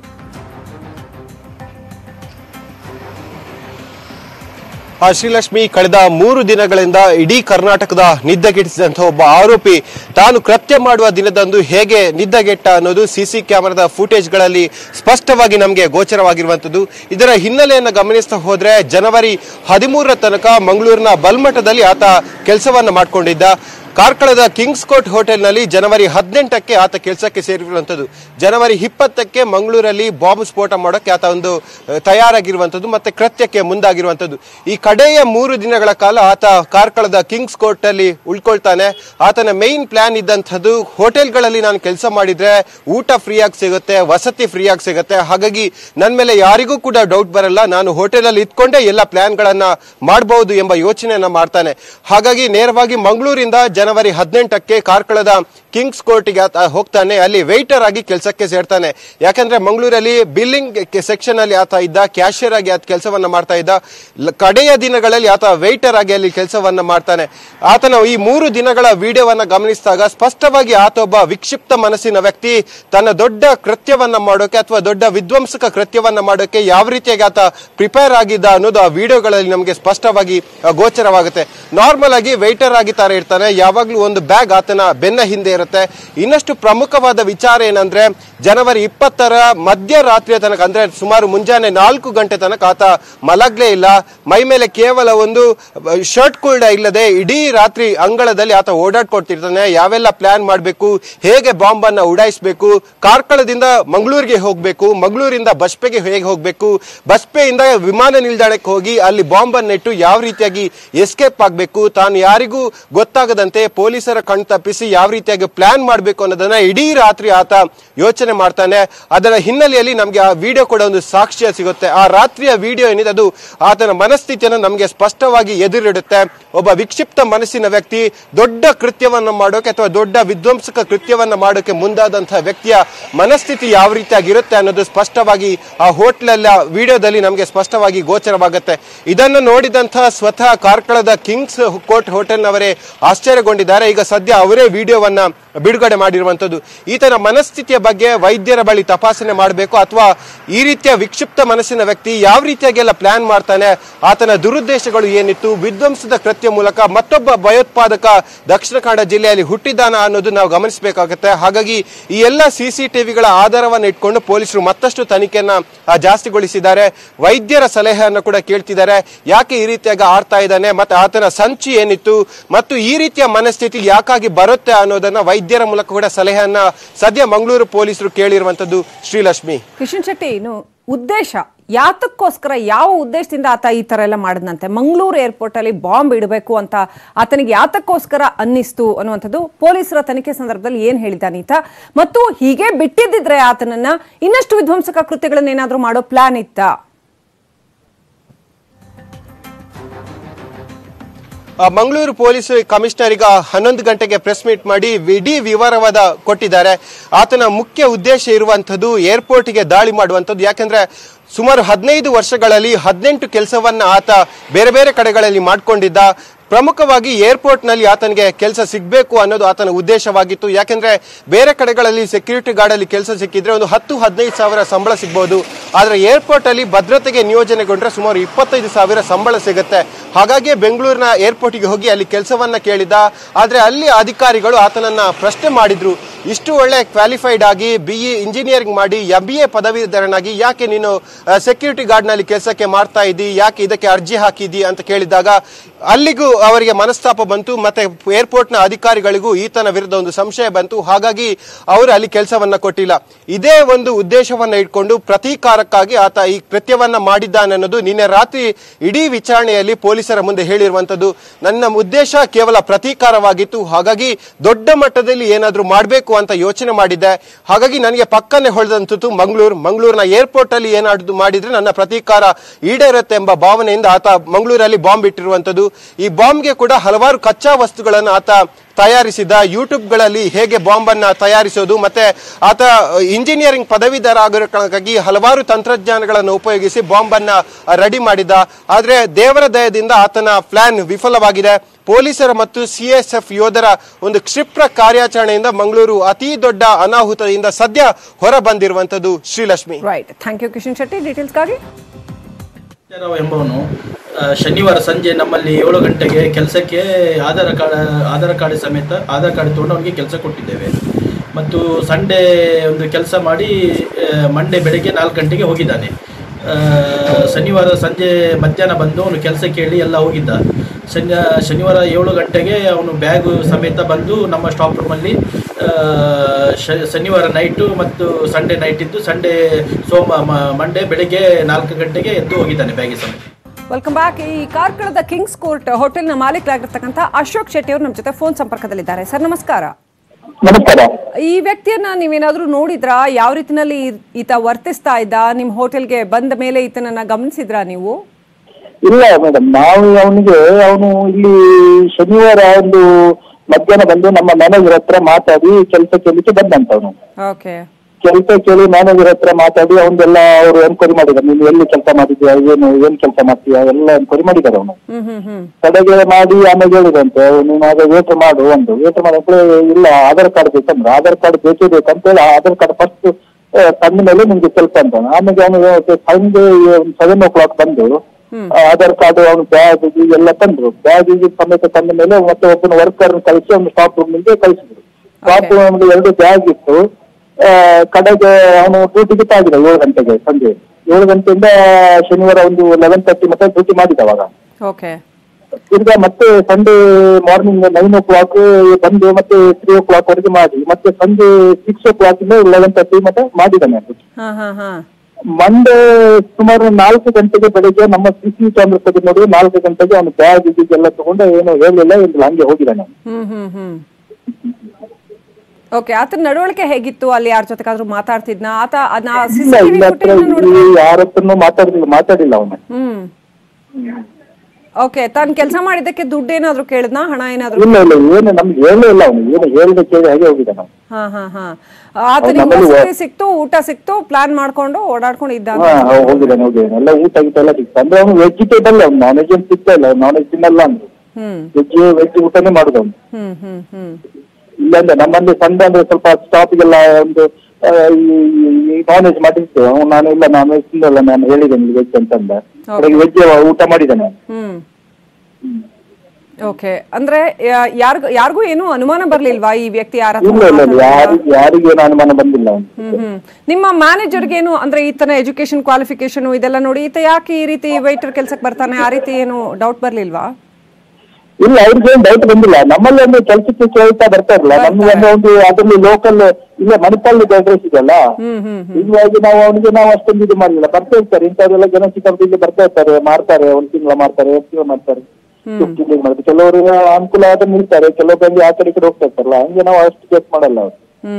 ಶ್ರೀಲಕ್ಷ್ಮಿ, ಕಳೆದ 3 ದಿನಗಳಿಂದ ಇಡೀ ಕರ್ನಾಟಕದ ನಿದ್ದೆಗೆಟ್ಟಿಸಿದಂತಹ ಒಬ್ಬ ಆರೋಪಿ ತಾನು ಕೃತ್ಯ ಮಾಡುವ ದಿನದಂದು ಹೇಗೆ ನಿದ್ದೆಗೆಟ್ಟ ಅನ್ನೋದು ಸಿಸಿ ಕ್ಯಾಮೆರಾದ ಫುಟೇಜ್ಗಳಲ್ಲಿ ಸ್ಪಷ್ಟವಾಗಿ ನಮಗೆ ಗೋಚರವಾಗಿರುವಂಥದ್ದು. ಇದರ ಹಿನ್ನೆಲೆಯನ್ನು ಗಮನಿಸ್ತಾ ಹೋದ್ರೆ ಜನವರಿ 13ರ ತನಕ ಮಂಗಳೂರಿನ ಬಲ್ಮಠದಲ್ಲಿ ಆತ ಕೆಲಸವನ್ನ ಮಾಡಿಕೊಂಡಿದ್ದ. ಕಾರ್ಕಳದ ಕಿಂಗ್ಸ್ ಕೋರ್ಟ್ ಹೋಟೆಲ್ನಲ್ಲಿ ಜನವರಿ 18ಕ್ಕೆ ಆತ ಕೆಲಸಕ್ಕೆ ಸೇರಿರುವಂಥದ್ದು. ಜನವರಿ 20ಕ್ಕೆ ಮಂಗಳೂರಲ್ಲಿ ಬಾಂಬ್ ಸ್ಫೋಟ ಮಾಡೋಕ್ಕೆ ಆತ ಒಂದು ತಯಾರಾಗಿರುವಂಥದ್ದು ಮತ್ತೆ ಕೃತ್ಯಕ್ಕೆ ಮುಂದಾಗಿರುವಂಥದ್ದು. ಈ ಕಡೆಯ 3 ದಿನಗಳ ಕಾಲ ಆತ ಕಾರ್ಕಳದ ಕಿಂಗ್ಸ್ ಕೋರ್ಟ್ ಅಲ್ಲಿ ಉಳ್ಕೊಳ್ತಾನೆ. ಆತನ ಮೇನ್ ಪ್ಲಾನ್ ಇದ್ದಂಥದ್ದು, ಹೋಟೆಲ್ಗಳಲ್ಲಿ ನಾನು ಕೆಲಸ ಮಾಡಿದ್ರೆ ಊಟ ಫ್ರೀಯಾಗಿ ಸಿಗುತ್ತೆ, ವಸತಿ ಫ್ರೀಯಾಗಿ ಸಿಗುತ್ತೆ, ಹಾಗಾಗಿ ನನ್ನ ಮೇಲೆ ಯಾರಿಗೂ ಕೂಡ ಡೌಟ್ ಬರಲ್ಲ, ನಾನು ಹೋಟೆಲ್ ಅಲ್ಲಿ ಇದ್ಕೊಂಡೇ ಎಲ್ಲ ಪ್ಲಾನ್ಗಳನ್ನ ಮಾಡಬಹುದು ಎಂಬ ಯೋಚನೆಯನ್ನ ಮಾಡ್ತಾನೆ. ಹಾಗಾಗಿ ನೇರವಾಗಿ ಮಂಗಳೂರಿಂದ ಜನವರಿ 18ಕ್ಕೆ ಕಾರ್ಕಳದ ಕಿಂಗ್ಸ್ ಕೋರ್ಟ್ಗೆ ಹೋಗ್ತಾನೆ. ಅಲ್ಲಿ ವೇಟರ್ ಆಗಿ ಕೆಲಸಕ್ಕೆ ಸೇರ್ತಾನೆ. ಯಾಕಂದ್ರೆ ಮಂಗಳೂರಲ್ಲಿ ಬಿಲ್ಲಿಂಗ್ ಸೆಕ್ಷನ್ ಅಲ್ಲಿ ಆತ ಇದ್ದ, ಕ್ಯಾಶಿಯರ್ ಆಗಿ ಆತ ಕೆಲಸವನ್ನ ಮಾಡ್ತಾ ಇದ್ದ. ಕಡೆಯ ದಿನಗಳಲ್ಲಿ ಆತ ವೇಟರ್ ಆಗಿ ಅಲ್ಲಿ ಕೆಲಸವನ್ನ ಮಾಡ್ತಾನೆ. ಆತನ ಈ 3 ದಿನಗಳ ವಿಡಿಯೋವನ್ನ ಗಮನಿಸಿದಾಗ ಸ್ಪಷ್ಟವಾಗಿ ಆತ ಒಬ್ಬ ವಿಕ್ಷಿಪ್ತ ಮನಸ್ಸಿನ ವ್ಯಕ್ತಿ. ತನ್ನ ದೊಡ್ಡ ಕೃತ್ಯವನ್ನ ಮಾಡೋಕೆ ಅಥವಾ ದೊಡ್ಡ ವಿಧ್ವಂಸಕ ಕೃತ್ಯವನ್ನ ಮಾಡೋಕೆ ಯಾವ ರೀತಿಯಾಗಿ ಆತ ಪ್ರಿಪೇರ್ ಆಗಿದ್ದ ಅನ್ನೋದು ಆ ವಿಡಿಯೋಗಳಲ್ಲಿ ನಮಗೆ ಸ್ಪಷ್ಟವಾಗಿ ಗೋಚರವಾಗುತ್ತೆ. ನಾರ್ಮಲ್ ಆಗಿ ವೇಟರ್ ಆಗಿ ತರ ಇರ್ತಾನೆ, ಯಾವಾಗ್ಲೂ ಒಂದು ಬ್ಯಾಗ್ ಆತನ ಬೆನ್ನ ಹಿಂದೆ ಇರುತ್ತೆ. ಇರುತ್ತೆ. ಇನ್ನಷ್ಟು ಪ್ರಮುಖವಾದ ವಿಚಾರ ಏನಂದ್ರೆ ಜನವರಿ 20ರ ಮಧ್ಯರಾತ್ರಿಯ ತನಕ ಅಂದ್ರೆ ಸುಮಾರು ಮುಂಜಾನೆ 4 ಗಂಟೆ ತನಕ ಆತ ಮಲಗ್ಲೇ ಇಲ್ಲ. ಮೈ ಮೇಲೆ ಕೇವಲ ಒಂದು ಶರ್ಟ್ ಕೂಡ ಇಲ್ಲದೆ ಇಡೀ ರಾತ್ರಿ ಅಂಗಳದಲ್ಲಿ ಆತ ಓಡಾಡ್ಕೊಡ್ತಿರ್ತಾನೆ. ಯಾವೆಲ್ಲ ಪ್ಲಾನ್ ಮಾಡಬೇಕು, ಹೇಗೆ ಬಾಂಬ್ ಅನ್ನ ಉಡಾಯಿಸಬೇಕು, ಕಾರ್ಕಳದಿಂದ ಮಂಗಳೂರಿಗೆ ಹೋಗ್ಬೇಕು, ಮಂಗಳೂರಿಂದ ಬಸ್ಪೆಗೆ ಹೇಗೆ ಹೋಗ್ಬೇಕು, ಬಸ್ಪೆಯಿಂದ ವಿಮಾನ ನಿಲ್ದಾಣಕ್ಕೆ ಹೋಗಿ ಅಲ್ಲಿ ಬಾಂಬ್ ಅನ್ನಿಟ್ಟು ಯಾವ ರೀತಿಯಾಗಿ ಎಸ್ಕೇಪ್ ಆಗಬೇಕು, ತಾನು ಯಾರಿಗೂ ಗೊತ್ತಾಗದಂತೆ ಪೊಲೀಸರ ಕಣ್ ತಪ್ಪಿಸಿ ಯಾವ ರೀತಿಯಾಗಿ ಪ್ಲಾನ್ ಮಾಡಬೇಕು ಅನ್ನೋದನ್ನ ಇಡೀ ರಾತ್ರಿ ಆತ ಯೋಚನೆ ಮಾಡ್ತಾನೆ. ಅದರ ಹಿನ್ನೆಲೆಯಲ್ಲಿ ನಮ್ಗೆ ಆ ವಿಡಿಯೋ ಕೂಡ ಒಂದು ಸಾಕ್ಷ್ಯ ಸಿಗುತ್ತೆ. ಆ ರಾತ್ರಿಯ ವಿಡಿಯೋ ಏನಿದೆ ಅದು ಆತನ ಮನಸ್ಥಿತಿಯನ್ನು ನಮಗೆ ಸ್ಪಷ್ಟವಾಗಿ ಎದುರಿಡುತ್ತೆ. ಒಬ್ಬ ವಿಕ್ಷಿಪ್ತ ಮನಸ್ಸಿನ ವ್ಯಕ್ತಿ ದೊಡ್ಡ ಕೃತ್ಯವನ್ನ ಮಾಡೋಕೆ ಅಥವಾ ದೊಡ್ಡ ವಿಧ್ವಂಸಕ ಕೃತ್ಯವನ್ನ ಮಾಡೋಕೆ ಮುಂದಾದಂತಹ ವ್ಯಕ್ತಿಯ ಮನಸ್ಥಿತಿ ಯಾವ ರೀತಿಯಾಗಿರುತ್ತೆ ಅನ್ನೋದು ಸ್ಪಷ್ಟವಾಗಿ ಆ ಹೋಟೆಲ್ ವಿಡಿಯೋದಲ್ಲಿ ನಮಗೆ ಸ್ಪಷ್ಟವಾಗಿ ಗೋಚರವಾಗುತ್ತೆ. ಇದನ್ನು ನೋಡಿದಂತಹ ಸ್ವತಃ ಕಾರ್ಕಳದ ಕಿಂಗ್ಸ್ ಕೋರ್ಟ್ ಹೋಟೆಲ್ನವರೇ ಆಶ್ಚರ್ಯಗೊಂಡಿದ್ದಾರೆ. ಈಗ ಸದ್ಯ ಅವರೇ ವಿಡಿಯೋವನ್ನ ಬಿಡುಗಡೆ ಮಾಡಿರುವಂತದ್ದು. ಈತನ ಮನಸ್ಥಿತಿಯ ಬಗ್ಗೆ ವೈದ್ಯರ ಬಳಿ ತಪಾಸಣೆ ಮಾಡಬೇಕು, ಅಥವಾ ಈ ರೀತಿಯ ವಿಕ್ಷಿಪ್ತ ಮನಸ್ಸಿನ ವ್ಯಕ್ತಿ ಯಾವ ರೀತಿಯಾಗಿ ಎಲ್ಲ ಪ್ಲಾನ್ ಮಾಡ್ತಾನೆ, ಆತನ ದುರುದ್ದೇಶಗಳು ಏನಿತ್ತು, ವಿಧ್ವಂಸದ ಕೃತ್ಯ ಮೂಲಕ ಮತ್ತೊಬ್ಬ ಭಯೋತ್ಪಾದಕ ದಕ್ಷಿಣ ಕನ್ನಡ ಜಿಲ್ಲೆಯಲ್ಲಿ ಹುಟ್ಟಿದ್ದಾನ ಅನ್ನೋದು ನಾವು ಗಮನಿಸಬೇಕಾಗುತ್ತೆ. ಹಾಗಾಗಿ ಈ ಎಲ್ಲ CCTVಗಳ ಆಧಾರವನ್ನು ಇಟ್ಕೊಂಡು ಪೊಲೀಸರು ಮತ್ತಷ್ಟು ತನಿಖೆಯನ್ನ ಜಾಸ್ತಿಗೊಳಿಸಿದ್ದಾರೆ. ವೈದ್ಯರ ಸಲಹೆಯನ್ನು ಕೂಡ ಕೇಳ್ತಿದ್ದಾರೆ. ಯಾಕೆ ಈ ರೀತಿಯಾಗಿ ಆಡ್ತಾ ಇದ್ದಾನೆ, ಮತ್ತೆ ಆತನ ಸಂಚು ಏನಿತ್ತು, ಮತ್ತು ಈ ರೀತಿಯ ಮನಸ್ಥಿತಿ ಯಾಕಾಗಿ ಬರುತ್ತೆ ಅನ್ನೋದನ್ನ ವೈದ್ಯರ ಮೂಲಕ ಕೂಡ ಸಲಹೆಯನ್ನ ಸದ್ಯ ಮಂಗಳೂರು ಪೊಲೀಸರು ಕೇಳಿರುವಂತದ್ದು. ಶ್ರೀಲಕ್ಷ್ಮಿ, ಕಿಶನ್ ಶೆಟ್ಟಿ, ಉದ್ದೇಶ ಯಾತಕ್ಕೋಸ್ಕರ, ಯಾವ ಉದ್ದೇಶದಿಂದ ಆತ ಈ ತರ ಎಲ್ಲ ಮಾಡಿದಂತೆ? ಮಂಗಳೂರು ಏರ್ಪೋರ್ಟ್ ಅಲ್ಲಿ ಬಾಂಬ್ ಇಡಬೇಕು ಅಂತ ಆತನಿಗೆ ಯಾತಕ್ಕೋಸ್ಕರ ಅನ್ನಿಸ್ತು ಅನ್ನುವಂಥದ್ದು ಪೊಲೀಸರ ತನಿಖೆ ಸಂದರ್ಭದಲ್ಲಿ ಏನ್ ಹೇಳಿದ್ದಾನೆ ಈತ, ಮತ್ತು ಹೀಗೆ ಬಿಟ್ಟಿದ್ದಿದ್ರೆ ಆತನನ್ನ ಇನ್ನಷ್ಟು ವಿಧ್ವಂಸಕ ಕೃತ್ಯಗಳನ್ನ ಏನಾದ್ರೂ ಮಾಡೋ ಪ್ಲಾನ್ ಇತ್ತ? ಮಂಗಳೂರು ಪೊಲೀಸ್ ಕಮಿಷನರ್ ಈಗ 11 ಗಂಟೆಗೆ ಪ್ರೆಸ್ ಮೀಟ್ ಮಾಡಿ ಇಡೀ ವಿವರವಾದ ಕೊಟ್ಟಿದ್ದಾರೆ. ಆತನ ಮುಖ್ಯ ಉದ್ದೇಶ ಇರುವಂತದ್ದು ಏರ್ಪೋರ್ಟ್ಗೆ ದಾಳಿ ಮಾಡುವಂಥದ್ದು. ಯಾಕಂದ್ರೆ ಸುಮಾರು 15 ವರ್ಷಗಳಲ್ಲಿ 18 ಕೆಲಸವನ್ನ ಆತ ಬೇರೆ ಬೇರೆ ಕಡೆಗಳಲ್ಲಿ ಮಾಡ್ಕೊಂಡಿದ್ದ. ಪ್ರಮುಖವಾಗಿ ಏರ್ಪೋರ್ಟ್ ನಲ್ಲಿ ಆತನಿಗೆ ಕೆಲಸ ಸಿಗಬೇಕು ಅನ್ನೋದು ಆತನ ಉದ್ದೇಶವಾಗಿತ್ತು. ಯಾಕೆಂದ್ರೆ ಬೇರೆ ಕಡೆಗಳಲ್ಲಿ ಸೆಕ್ಯೂರಿಟಿ ಗಾರ್ಡ್ ಅಲ್ಲಿ ಕೆಲಸ ಸಿಕ್ಕಿದ್ರೆ ಒಂದು 10-15 ಸಾವಿರ ಸಂಬಳ ಸಿಗಬಹುದು. ಆದ್ರೆ ಏರ್ಪೋರ್ಟ್ ಅಲ್ಲಿ ಭದ್ರತೆಗೆ ನಿಯೋಜನೆಗೊಂಡ್ರೆ ಸುಮಾರು 25,000 ಸಂಬಳ ಸಿಗುತ್ತೆ. ಹಾಗಾಗಿ ಬೆಂಗಳೂರಿನ ಏರ್ಪೋರ್ಟ್ಗೆ ಹೋಗಿ ಅಲ್ಲಿ ಕೆಲಸವನ್ನ ಕೇಳಿದ. ಆದ್ರೆ ಅಲ್ಲಿ ಅಧಿಕಾರಿಗಳು ಆತನನ್ನ ಪ್ರಶ್ನೆ ಮಾಡಿದ್ರು, ಇಷ್ಟು ಒಳ್ಳೆ ಕ್ವಾಲಿಫೈಡ್ ಆಗಿ BE ಇಂಜಿನಿಯರಿಂಗ್ ಮಾಡಿ MBA ಪದವೀಧರನಾಗಿ ಯಾಕೆ ನೀನು ಸೆಕ್ಯೂರಿಟಿ ಗಾರ್ಡ್ ನಲ್ಲಿ ಕೆಲಸಕ್ಕೆ ಮಾಡ್ತಾ ಇದ್ದಿ, ಯಾಕೆ ಇದಕ್ಕೆ ಅರ್ಜಿ ಹಾಕಿದಿ ಅಂತ ಕೇಳಿದಾಗ ಅಲ್ಲಿಗೂ ಅವರಿಗೆ ಮನಸ್ತಾಪ ಬಂತು. ಮತ್ತೆ ಏರ್ಪೋರ್ಟ್ ನ ಅಧಿಕಾರಿಗಳಿಗೂ ಈತನ ವಿರುದ್ಧ ಒಂದು ಸಂಶಯ ಬಂತು. ಹಾಗಾಗಿ ಅವರು ಅಲ್ಲಿ ಕೆಲಸವನ್ನ ಕೊಟ್ಟಿಲ್ಲ. ಇದೇ ಒಂದು ಉದ್ದೇಶವನ್ನ ಇಟ್ಕೊಂಡು ಪ್ರತೀಕಾರಕ್ಕಾಗಿ ಆತ ಈ ಕೃತ್ಯವನ್ನ ಮಾಡಿದ್ದಾನೆ ಅನ್ನೋದು ನಿನ್ನೆ ರಾತ್ರಿ ಇಡೀ ವಿಚಾರಣೆಯಲ್ಲಿ ಪೊಲೀಸರ ಮುಂದೆ ಹೇಳಿರುವಂತದ್ದು. ನನ್ನ ಉದ್ದೇಶ ಕೇವಲ ಪ್ರತೀಕಾರವಾಗಿತ್ತು, ಹಾಗಾಗಿ ದೊಡ್ಡ ಮಟ್ಟದಲ್ಲಿ ಏನಾದ್ರೂ ಮಾಡಬೇಕು ಅಂತ ಯೋಚನೆ ಮಾಡಿದ್ದೆ. ಹಾಗಾಗಿ ನನಗೆ ಪಕ್ಕನೆ ಹೊಳೆದಂತದ್ದು ಮಂಗಳೂರಿನ ಏರ್ಪೋರ್ಟ್ ಅಲ್ಲಿ ಏನಾದ್ರು ಮಾಡಿದ್ರೆ ನನ್ನ ಪ್ರತೀಕಾರ ಈಡೇರುತ್ತೆ ಎಂಬ ಭಾವನೆಯಿಂದ ಆತ ಮಂಗಳೂರಲ್ಲಿ ಬಾಂಬ್ ಇಟ್ಟಿರುವಂತದ್ದು. ಈ ಬಾಂಬ್ಗೆ ಕೂಡ ಹಲವಾರು ಕಚ್ಚಾ ವಸ್ತುಗಳನ್ನು ಆತ ತಯಾರಿಸಿದ. ಯೂಟ್ಯೂಬ್ಗಳಲ್ಲಿ ಹೇಗೆ ಬಾಂಬ್ ಅನ್ನ ತಯಾರಿಸೋದು, ಮತ್ತೆ ಆತ ಇಂಜಿನಿಯರಿಂಗ್ ಪದವೀಧರ ಆಗಿರೋಕ್ಕಾಗಿ ಹಲವಾರು ತಂತ್ರಜ್ಞಾನಗಳನ್ನು ಉಪಯೋಗಿಸಿ ಬಾಂಬ್ ಅನ್ನ ರೆಡಿ ಮಾಡಿದ. ಆದ್ರೆ ದೇವರ ದಯದಿಂದ ಆತನ ಪ್ಲಾನ್ ವಿಫಲವಾಗಿದೆ. ಪೊಲೀಸರ ಮತ್ತು CSF ಯೋಧರ ಒಂದು ಕ್ಷಿಪ್ರ ಕಾರ್ಯಾಚರಣೆಯಿಂದ ಮಂಗಳೂರು ಅತಿ ದೊಡ್ಡ ಅನಾಹುತದಿಂದ ಸದ್ಯ ಹೊರ ಬಂದಿರುವಂತದ್ದು. Srilakshmi, right, thank you Kishan Shetty. ಡೀಟೇಲ್ಸ್ಗಾಗಿ ಎಂಬವನು ಶನಿವಾರ ಸಂಜೆ ನಮ್ಮಲ್ಲಿ 7 ಗಂಟೆಗೆ ಕೆಲಸಕ್ಕೆ ಆಧಾರ್ ಕಾರ್ಡ್ ಸಮೇತ ಆಧಾರ್ ಕಾರ್ಡ್ ತೊಗೊಂಡು ಅವನಿಗೆ ಕೆಲಸ ಕೊಟ್ಟಿದ್ದೇವೆ. ಮತ್ತು ಸಂಡೇ ಒಂದು ಕೆಲಸ ಮಾಡಿ ಮಂಡೇ ಬೆಳಗ್ಗೆ 4 ಗಂಟೆಗೆ ಹೋಗಿದ್ದಾನೆ. ಶನಿವಾರ ಸಂಜೆ ಮಧ್ಯಾಹ್ನ ಬಂದು ಅವನು ಕೆಲಸ ಕೇಳಿ ಎಲ್ಲ ಹೋಗಿದ್ದ. ಶನಿವಾರ 7 ಗಂಟೆಗೆ ಅವನು ಬ್ಯಾಗ್ ಸಮೇತ ಬಂದು ನಮ್ಮ ಸ್ಟಾಪ್ ರೂಮಲ್ಲಿ ಶನಿವಾರ ನೈಟು ಮತ್ತು ಸಂಡೇ ನೈಟ್ ಇದ್ದು ಮಂಡೇ ಬೆಳಗ್ಗೆ 4 ಗಂಟೆಗೆ ಎದ್ದು ಹೋಗಿದ್ದಾನೆ ಬ್ಯಾಗಿ ಸಮೇತ. Welcome back. ಈ ಕಾರ್ಕಳದ ಕಿಂಗ್ಸ್ ಕೋರ್ಟ್ ಹೋಟೆಲ್ನ ಮಾಲೀಕರಾಗಿರ್ತಕ್ಕಂಥ ಅಶೋಕ್ ಶೆಟ್ಟಿ ಅವರು ನಮ್ಮ ಜೊತೆ ಫೋನ್ ಸಂಪರ್ಕದಲ್ಲಿದ್ದಾರೆ. ಸರ್ ನಮಸ್ಕಾರ. ನಮಸ್ಕಾರ. ಈ ವ್ಯಕ್ತಿಯನ್ನ ನೀವೇನಾದ್ರೂ ನೋಡಿದ್ರಾ? ಯಾವ ರೀತಿನಲ್ಲಿ ಈತ ವರ್ತಿಸ್ತಾ ಇದ್ದ? ನಿಮ್ ಹೋಟೆಲ್ಗೆ ಬಂದ ಮೇಲೆ ಈತನನ್ನ ಗಮನಿಸಿದ್ರಾ ನೀವು? ಇಲ್ಲ ಮೇಡಮ್, ಅವನು ಇಲ್ಲಿ ಶನಿವಾರ ಒಂದು ಮಧ್ಯಾಹ್ನ ಬಂದು ನಮ್ಮ ಮ್ಯಾನೇಜರ್ ಹತ್ರ ಮಾತಾಡಿ ಕೆಲಸ ಕೇಳಲಿಕ್ಕೆ ಬಂದಂತವನು. ಓಕೆ. ಕೆಲಸ ಕೇಳಿ ಮ್ಯಾನೇಜರ್ ಹತ್ರ ಮಾತಾಡಿ ಅವನ್ನೆಲ್ಲ ಅವರು ಎನ್ಕ್ವೈರಿ ಮಾಡಿದ್ದಾರೆ. ನೀನು ಎಲ್ಲಿ ಕೆಲಸ ಮಾಡಿದ್ಯಾ, ಏನ್ ಕೆಲಸ ಮಾಡ್ತೀಯಾ ಎಲ್ಲ ಎನ್ಕ್ವೈರಿ ಮಾಡಿದ್ದಾರೆ. ಅವನು ಕಡೆಗೆ ಮಾಡಿ ಆಮೇಲೆ ಹೇಳಿದಂತೆ ನೀನು ಆಗ ವೇಟ್ ಮಾಡು ಅಂದ್ರೆ ಇಲ್ಲ ಆಧಾರ್ ಕಾರ್ಡ್ ಬೇಕಂದ್ರೆ ಆಧಾರ್ ಕಾರ್ಡ್ ಬೇಕೇ ಬೇಕಂತ ಹೇಳಿ ಆಧಾರ್ ಕಾರ್ಡ್ ಫಸ್ಟ್ ತಂದ ಮೇಲೆ ನಿಮ್ಗೆ ಕೆಲಸ ಅಂತ. ಆಮೇಲೆ ಅವನು ಸಂಜೆ 7 o'clock ಬಂದು ಆಧಾರ್ ಕಾರ್ಡ್ ಅವನು ಬ್ಯಾಗ್ ಎಲ್ಲ ತಂದ್ರು. ಬ್ಯಾಗ್ ಸಮೇತ ತಂದ ಮೇಲೆ ಮತ್ತೆ ಒಬ್ಬನ ವರ್ಕರ್ ಕಳಿಸಿ ಅವ್ನು ಸ್ಟಾಫ್ ರೂಮ್ ಕಳಿಸಿದ್ರು. ಪಾಪು ಒಂದು 2 ಬ್ಯಾಗ್ ಇತ್ತು. ಕಡೆಗೆ ಅವನು ಡ್ಯೂಟಿಗೆ ತಾಗಿದ 7 ಗಂಟೆಗೆ ಸಂಜೆ 7 ಗಂಟೆಯಿಂದ ಶನಿವಾರ ಒಂದು 11:30 ಮತ್ತೆ ಡ್ಯೂಟಿ ಮಾಡಿದ ಅವಾಗ. ಓಕೆ. ತಿರ್ಗಾ ಮತ್ತೆ ಸಂಡೇ ಮಾರ್ನಿಂಗ್ 9 o'clock ಬಂದು ಮತ್ತೆ 3 o'clock ವರೆಗೆ ಮಾಡಿ ಮತ್ತೆ ಸಂಜೆ 6 o'clock ಇಂದ 11:30 ಮತ್ತೆ ಮಾಡಿದ್ದಾನೆ. ಮಂಡೇ ಸುಮಾರು 4 ಗಂಟೆಗೆ ಬೆಳಿಗ್ಗೆ ನಮ್ಮ CC ಕ್ಯಾಮ್ರಾ ತೆಗೆದು ನೋಡಿ 4 ಗಂಟೆಗೆ ಅವನು ಬ್ಯಾಗ್ ಎಲ್ಲ ತಗೊಂಡು ಏನು ಹೇಳಿಲ್ಲ ಏನಿಲ್ಲ ಹಂಗೆ ಹೋಗಿದ್ದಾನೆ. ಓಕೆ. ಆತನ ನಡವಳಿಕೆ ಹೇಗಿತ್ತು? ಅಲ್ಲಿ ಯಾರ ಜೊತೆಗಾದ್ರೂ ಮಾತಾಡ್ತಿದ್ನ ಆತ? ಯಾರ ಹತ್ರನೂ ಮಾತಾಡಿಲ್ಲ ಅವನು. ಓಕೆ. ತಾನು ಕೆಲಸ ಮಾಡಿದ್ದಕ್ಕೆ ದುಡ್ಡು ಏನಾದ್ರು ಕೇಳಿದ್ನಾ? ಹಣ ಏನಾದ್ರು? ಇಲ್ಲ ಏನು ನಮ್ಗೆ ಹೇಳೇ ಇಲ್ಲ ಅವನು. ಏನು ಹೇಳಿದ ಕೇಳಿ ಹಾಗೆ ಹೋಗಿದ್ದಾನೆ. ಆತನಿಗೆ ಸಿಕ್ತು, ಊಟ ಸಿಕ್ತು, ಪ್ಲಾನ್ ಮಾಡ್ಕೊಂಡು ಓಡಾಡ್ಕೊಂಡು ಇದ್ದ. ಹೋಗಿದ್ದಾನೆ ಎಲ್ಲ ಊಟ ಗೀಟ ಎಲ್ಲ ಸಿಕ್ತು. ಅಂದ್ರೆ ಅವನು ವೆಜಿಟೇಬಲ್, ಅವ್ನು ನಾನ್ ವೆಜ್ ಏನು ಸಿಗ್ತಾ ಇಲ್ಲ. ನಾನ್ ವೆಜ್ ತಿನ್ನಲ್ಲ ಅಂದ್ರೆ ವೆಜ್ ಊಟನೇ ಮಾಡುದು ಅವನು. ಇಲ್ಲಾಂದ್ರೆ ನಮ್ಮಲ್ಲಿ ಸಂಡೆ ಅಂದ್ರೆ ಸ್ವಲ್ಪ ಸ್ಟಾಪ್ಗೆಲ್ಲ ಒಂದು ನಾನ್ ವೆಜ್ ಮಾಡಿರ್ತೇವೆ. ನಾನು ಇಲ್ಲ ನಾನ್ ವೆಜ್ ತಿನ್ನಲ್ಲ, ನಾನು ಹೇಳಿದ್ದೇನೆ ವೆಜ್ ಅಂತಂದ ವೆಜ್ ಊಟ ಮಾಡಿದ್ದಾನೆ. ಓಕೆ. ಅಂದ್ರೆ ಯಾರಿಗೂ ಏನು ಅನುಮಾನ ಬರ್ಲಿಲ್ವಾ ಈ ವ್ಯಕ್ತಿ ಯಾರ? ಯಾರಿಗೂ ಏನು ಅನುಮಾನ ಬಂದಿಲ್ಲ. ನಿಮ್ಮ ಮ್ಯಾನೇಜರ್ಗೆ ಏನು ಅಂದ್ರೆ ಈತನ ಎಜುಕೇಶನ್ ಕ್ವಾಲಿಫಿಕೇಶನ್ ಇದೆಲ್ಲ ನೋಡಿ ಈತ ಯಾಕೆ ಈ ರೀತಿ ವೈಟರ್ ಕೆಲ್ಸಕ್ಕೆ ಬರ್ತಾನೆ ಆ ರೀತಿ ಏನು ಡೌಟ್ ಬರ್ಲಿಲ್ವಾ? ಇಲ್ಲ, ಅವ್ರಿಗೇನು ಡೌಟ್ ಬಂದಿಲ್ಲ. ನಮ್ಮಲ್ಲಿ ಒಂದು ಕೆಲಸಕ್ಕೆ ಕೇಳ್ತಾ ಬರ್ತಾ ಇರಲ್ಲ. ನಮ್ಗೆ ಒಂದು ಅದರಲ್ಲಿ ಲೋಕಲ್ ಇಲ್ಲ ಮಣಿಪಾಲ್ ಅಡ್ರೆಸ್ ಇದೆಯಲ್ಲ, ಹೀಗಾಗಿ ನಾವು ಅಷ್ಟೊಂದು ಇದು ಮಾಡಲಿಲ್ಲ. ಬರ್ತಾ ಇರ್ತಾರೆ ಇಂಥವ್ರೆಲ್ಲ ಜನ ಚಿಕ್ಕಲ್ಲಿ ಬರ್ತಾ ಇರ್ತಾರೆ, ಮಾಡ್ತಾರೆ, 1 ತಿಂಗಳ ಮಾಡ್ತಾರೆ, 2 ತಿಂಗಳು ಮಾಡ್ತಾರೆ, ಮಾಡ್ತಾರೆ. ಕೆಲವರು ಅನುಕೂಲ ಆದ್ರೆ ನಿಲ್ತಾರೆ, ಕೆಲವೊಬ್ಬರಿಗೆ ಆ ಕಡೆ ಹೋಗ್ತಾ ಇರ್ತಾರಲ್ಲ, ಹಂಗೆ ನಾವು ಅಷ್ಟು ಕೇಸ್ ಮಾಡಲ್ಲ ಅವ್ರು.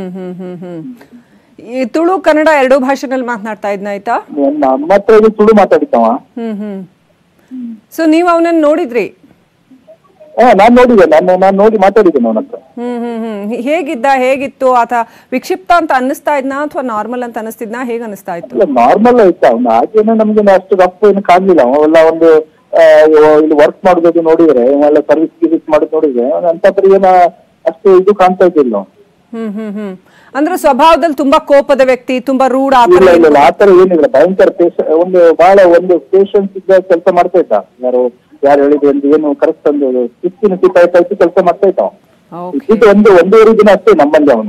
ಈ ತುಳು ಕನ್ನಡ 2 ಭಾಷೆನಲ್ಲಿ ಮಾತನಾಡ್ತಾ ಇದ್ನ ಆಯ್ತಾ? ನಮ್ಮ ಹತ್ರ ತುಳು ಮಾತಾಡಿತಾವ. ಸೊ ನೀವು ಅವನನ್ನ ನೋಡಿದ್ರಿ? ನಾನ್ ನೋಡಿದ್ದೆ, ನಾನು ನೋಡಿ ಮಾತಾಡಿದ್ದೇನೆ ಅವನ ಹತ್ರ. ಹೇಗಿತ್ತು ಆತ? ವಿಕ್ಷಿಪ್ತ ಅಂತ ಅನ್ನಿಸ್ತಾ ಇದ್ನಾ ಅಥವಾ ನಾರ್ಮಲ್ ಅಂತ ಅನಿಸ್ತಿದ್ನಾ? ಹೇಗೆ ಅನಿಸ್ತಾ ಇತ್ತು? ನಾರ್ಮಲ್ ಆಯ್ತಾ ಅವ್ನು, ಹಾಗೇನೆ ನಮ್ಗೆ ಅಷ್ಟು ರಫ್ ಏನು ಕಾಣ್ಲಿಲ್ಲ. ಅವೆಲ್ಲ ಒಂದು ಇಲ್ಲಿ ವರ್ಕ್ ಮಾಡೋದು ನೋಡಿದ್ರೆ, ಎಲ್ಲ ಸರ್ವಿಸ್ ಮಾಡೋದು ನೋಡಿದ್ರೆ ಅಂತಪ್ಪ ಏನ ಅಷ್ಟು ಇದು ಕಾಣ್ತಾ ಇದ್ದಿಲ್ಲ. ಅಂದ್ರೆ ಸ್ವಭಾವದಲ್ಲಿ ತುಂಬಾ ಕೋಪದ ವ್ಯಕ್ತಿ, ತುಂಬಾ ರೂಢ? ಇಲ್ಲ ಆತರ ಏನಿಲ್ಲ, ಭಯಂಕರ ಒಂದು ಬಹಳ ಒಂದು ಪೇಷನ್ಸ್ ಇದ್ದ ಕೆಲಸ ಮಾಡ್ತಾ ಇದ್ದ. ಯಾರು ಹೇಳಿದ್ರು ಒಂದು ಏನು ಕರೆಕ್ಟ್ ಒಂದು 15 ಕೆಲಸ ಮಾಡ್ತಾ ಇದ್ದ. ಒಂದೂವರೆ ದಿನ ಅಷ್ಟೇ ನಮ್ಮಲ್ಲಿ ಅವನು.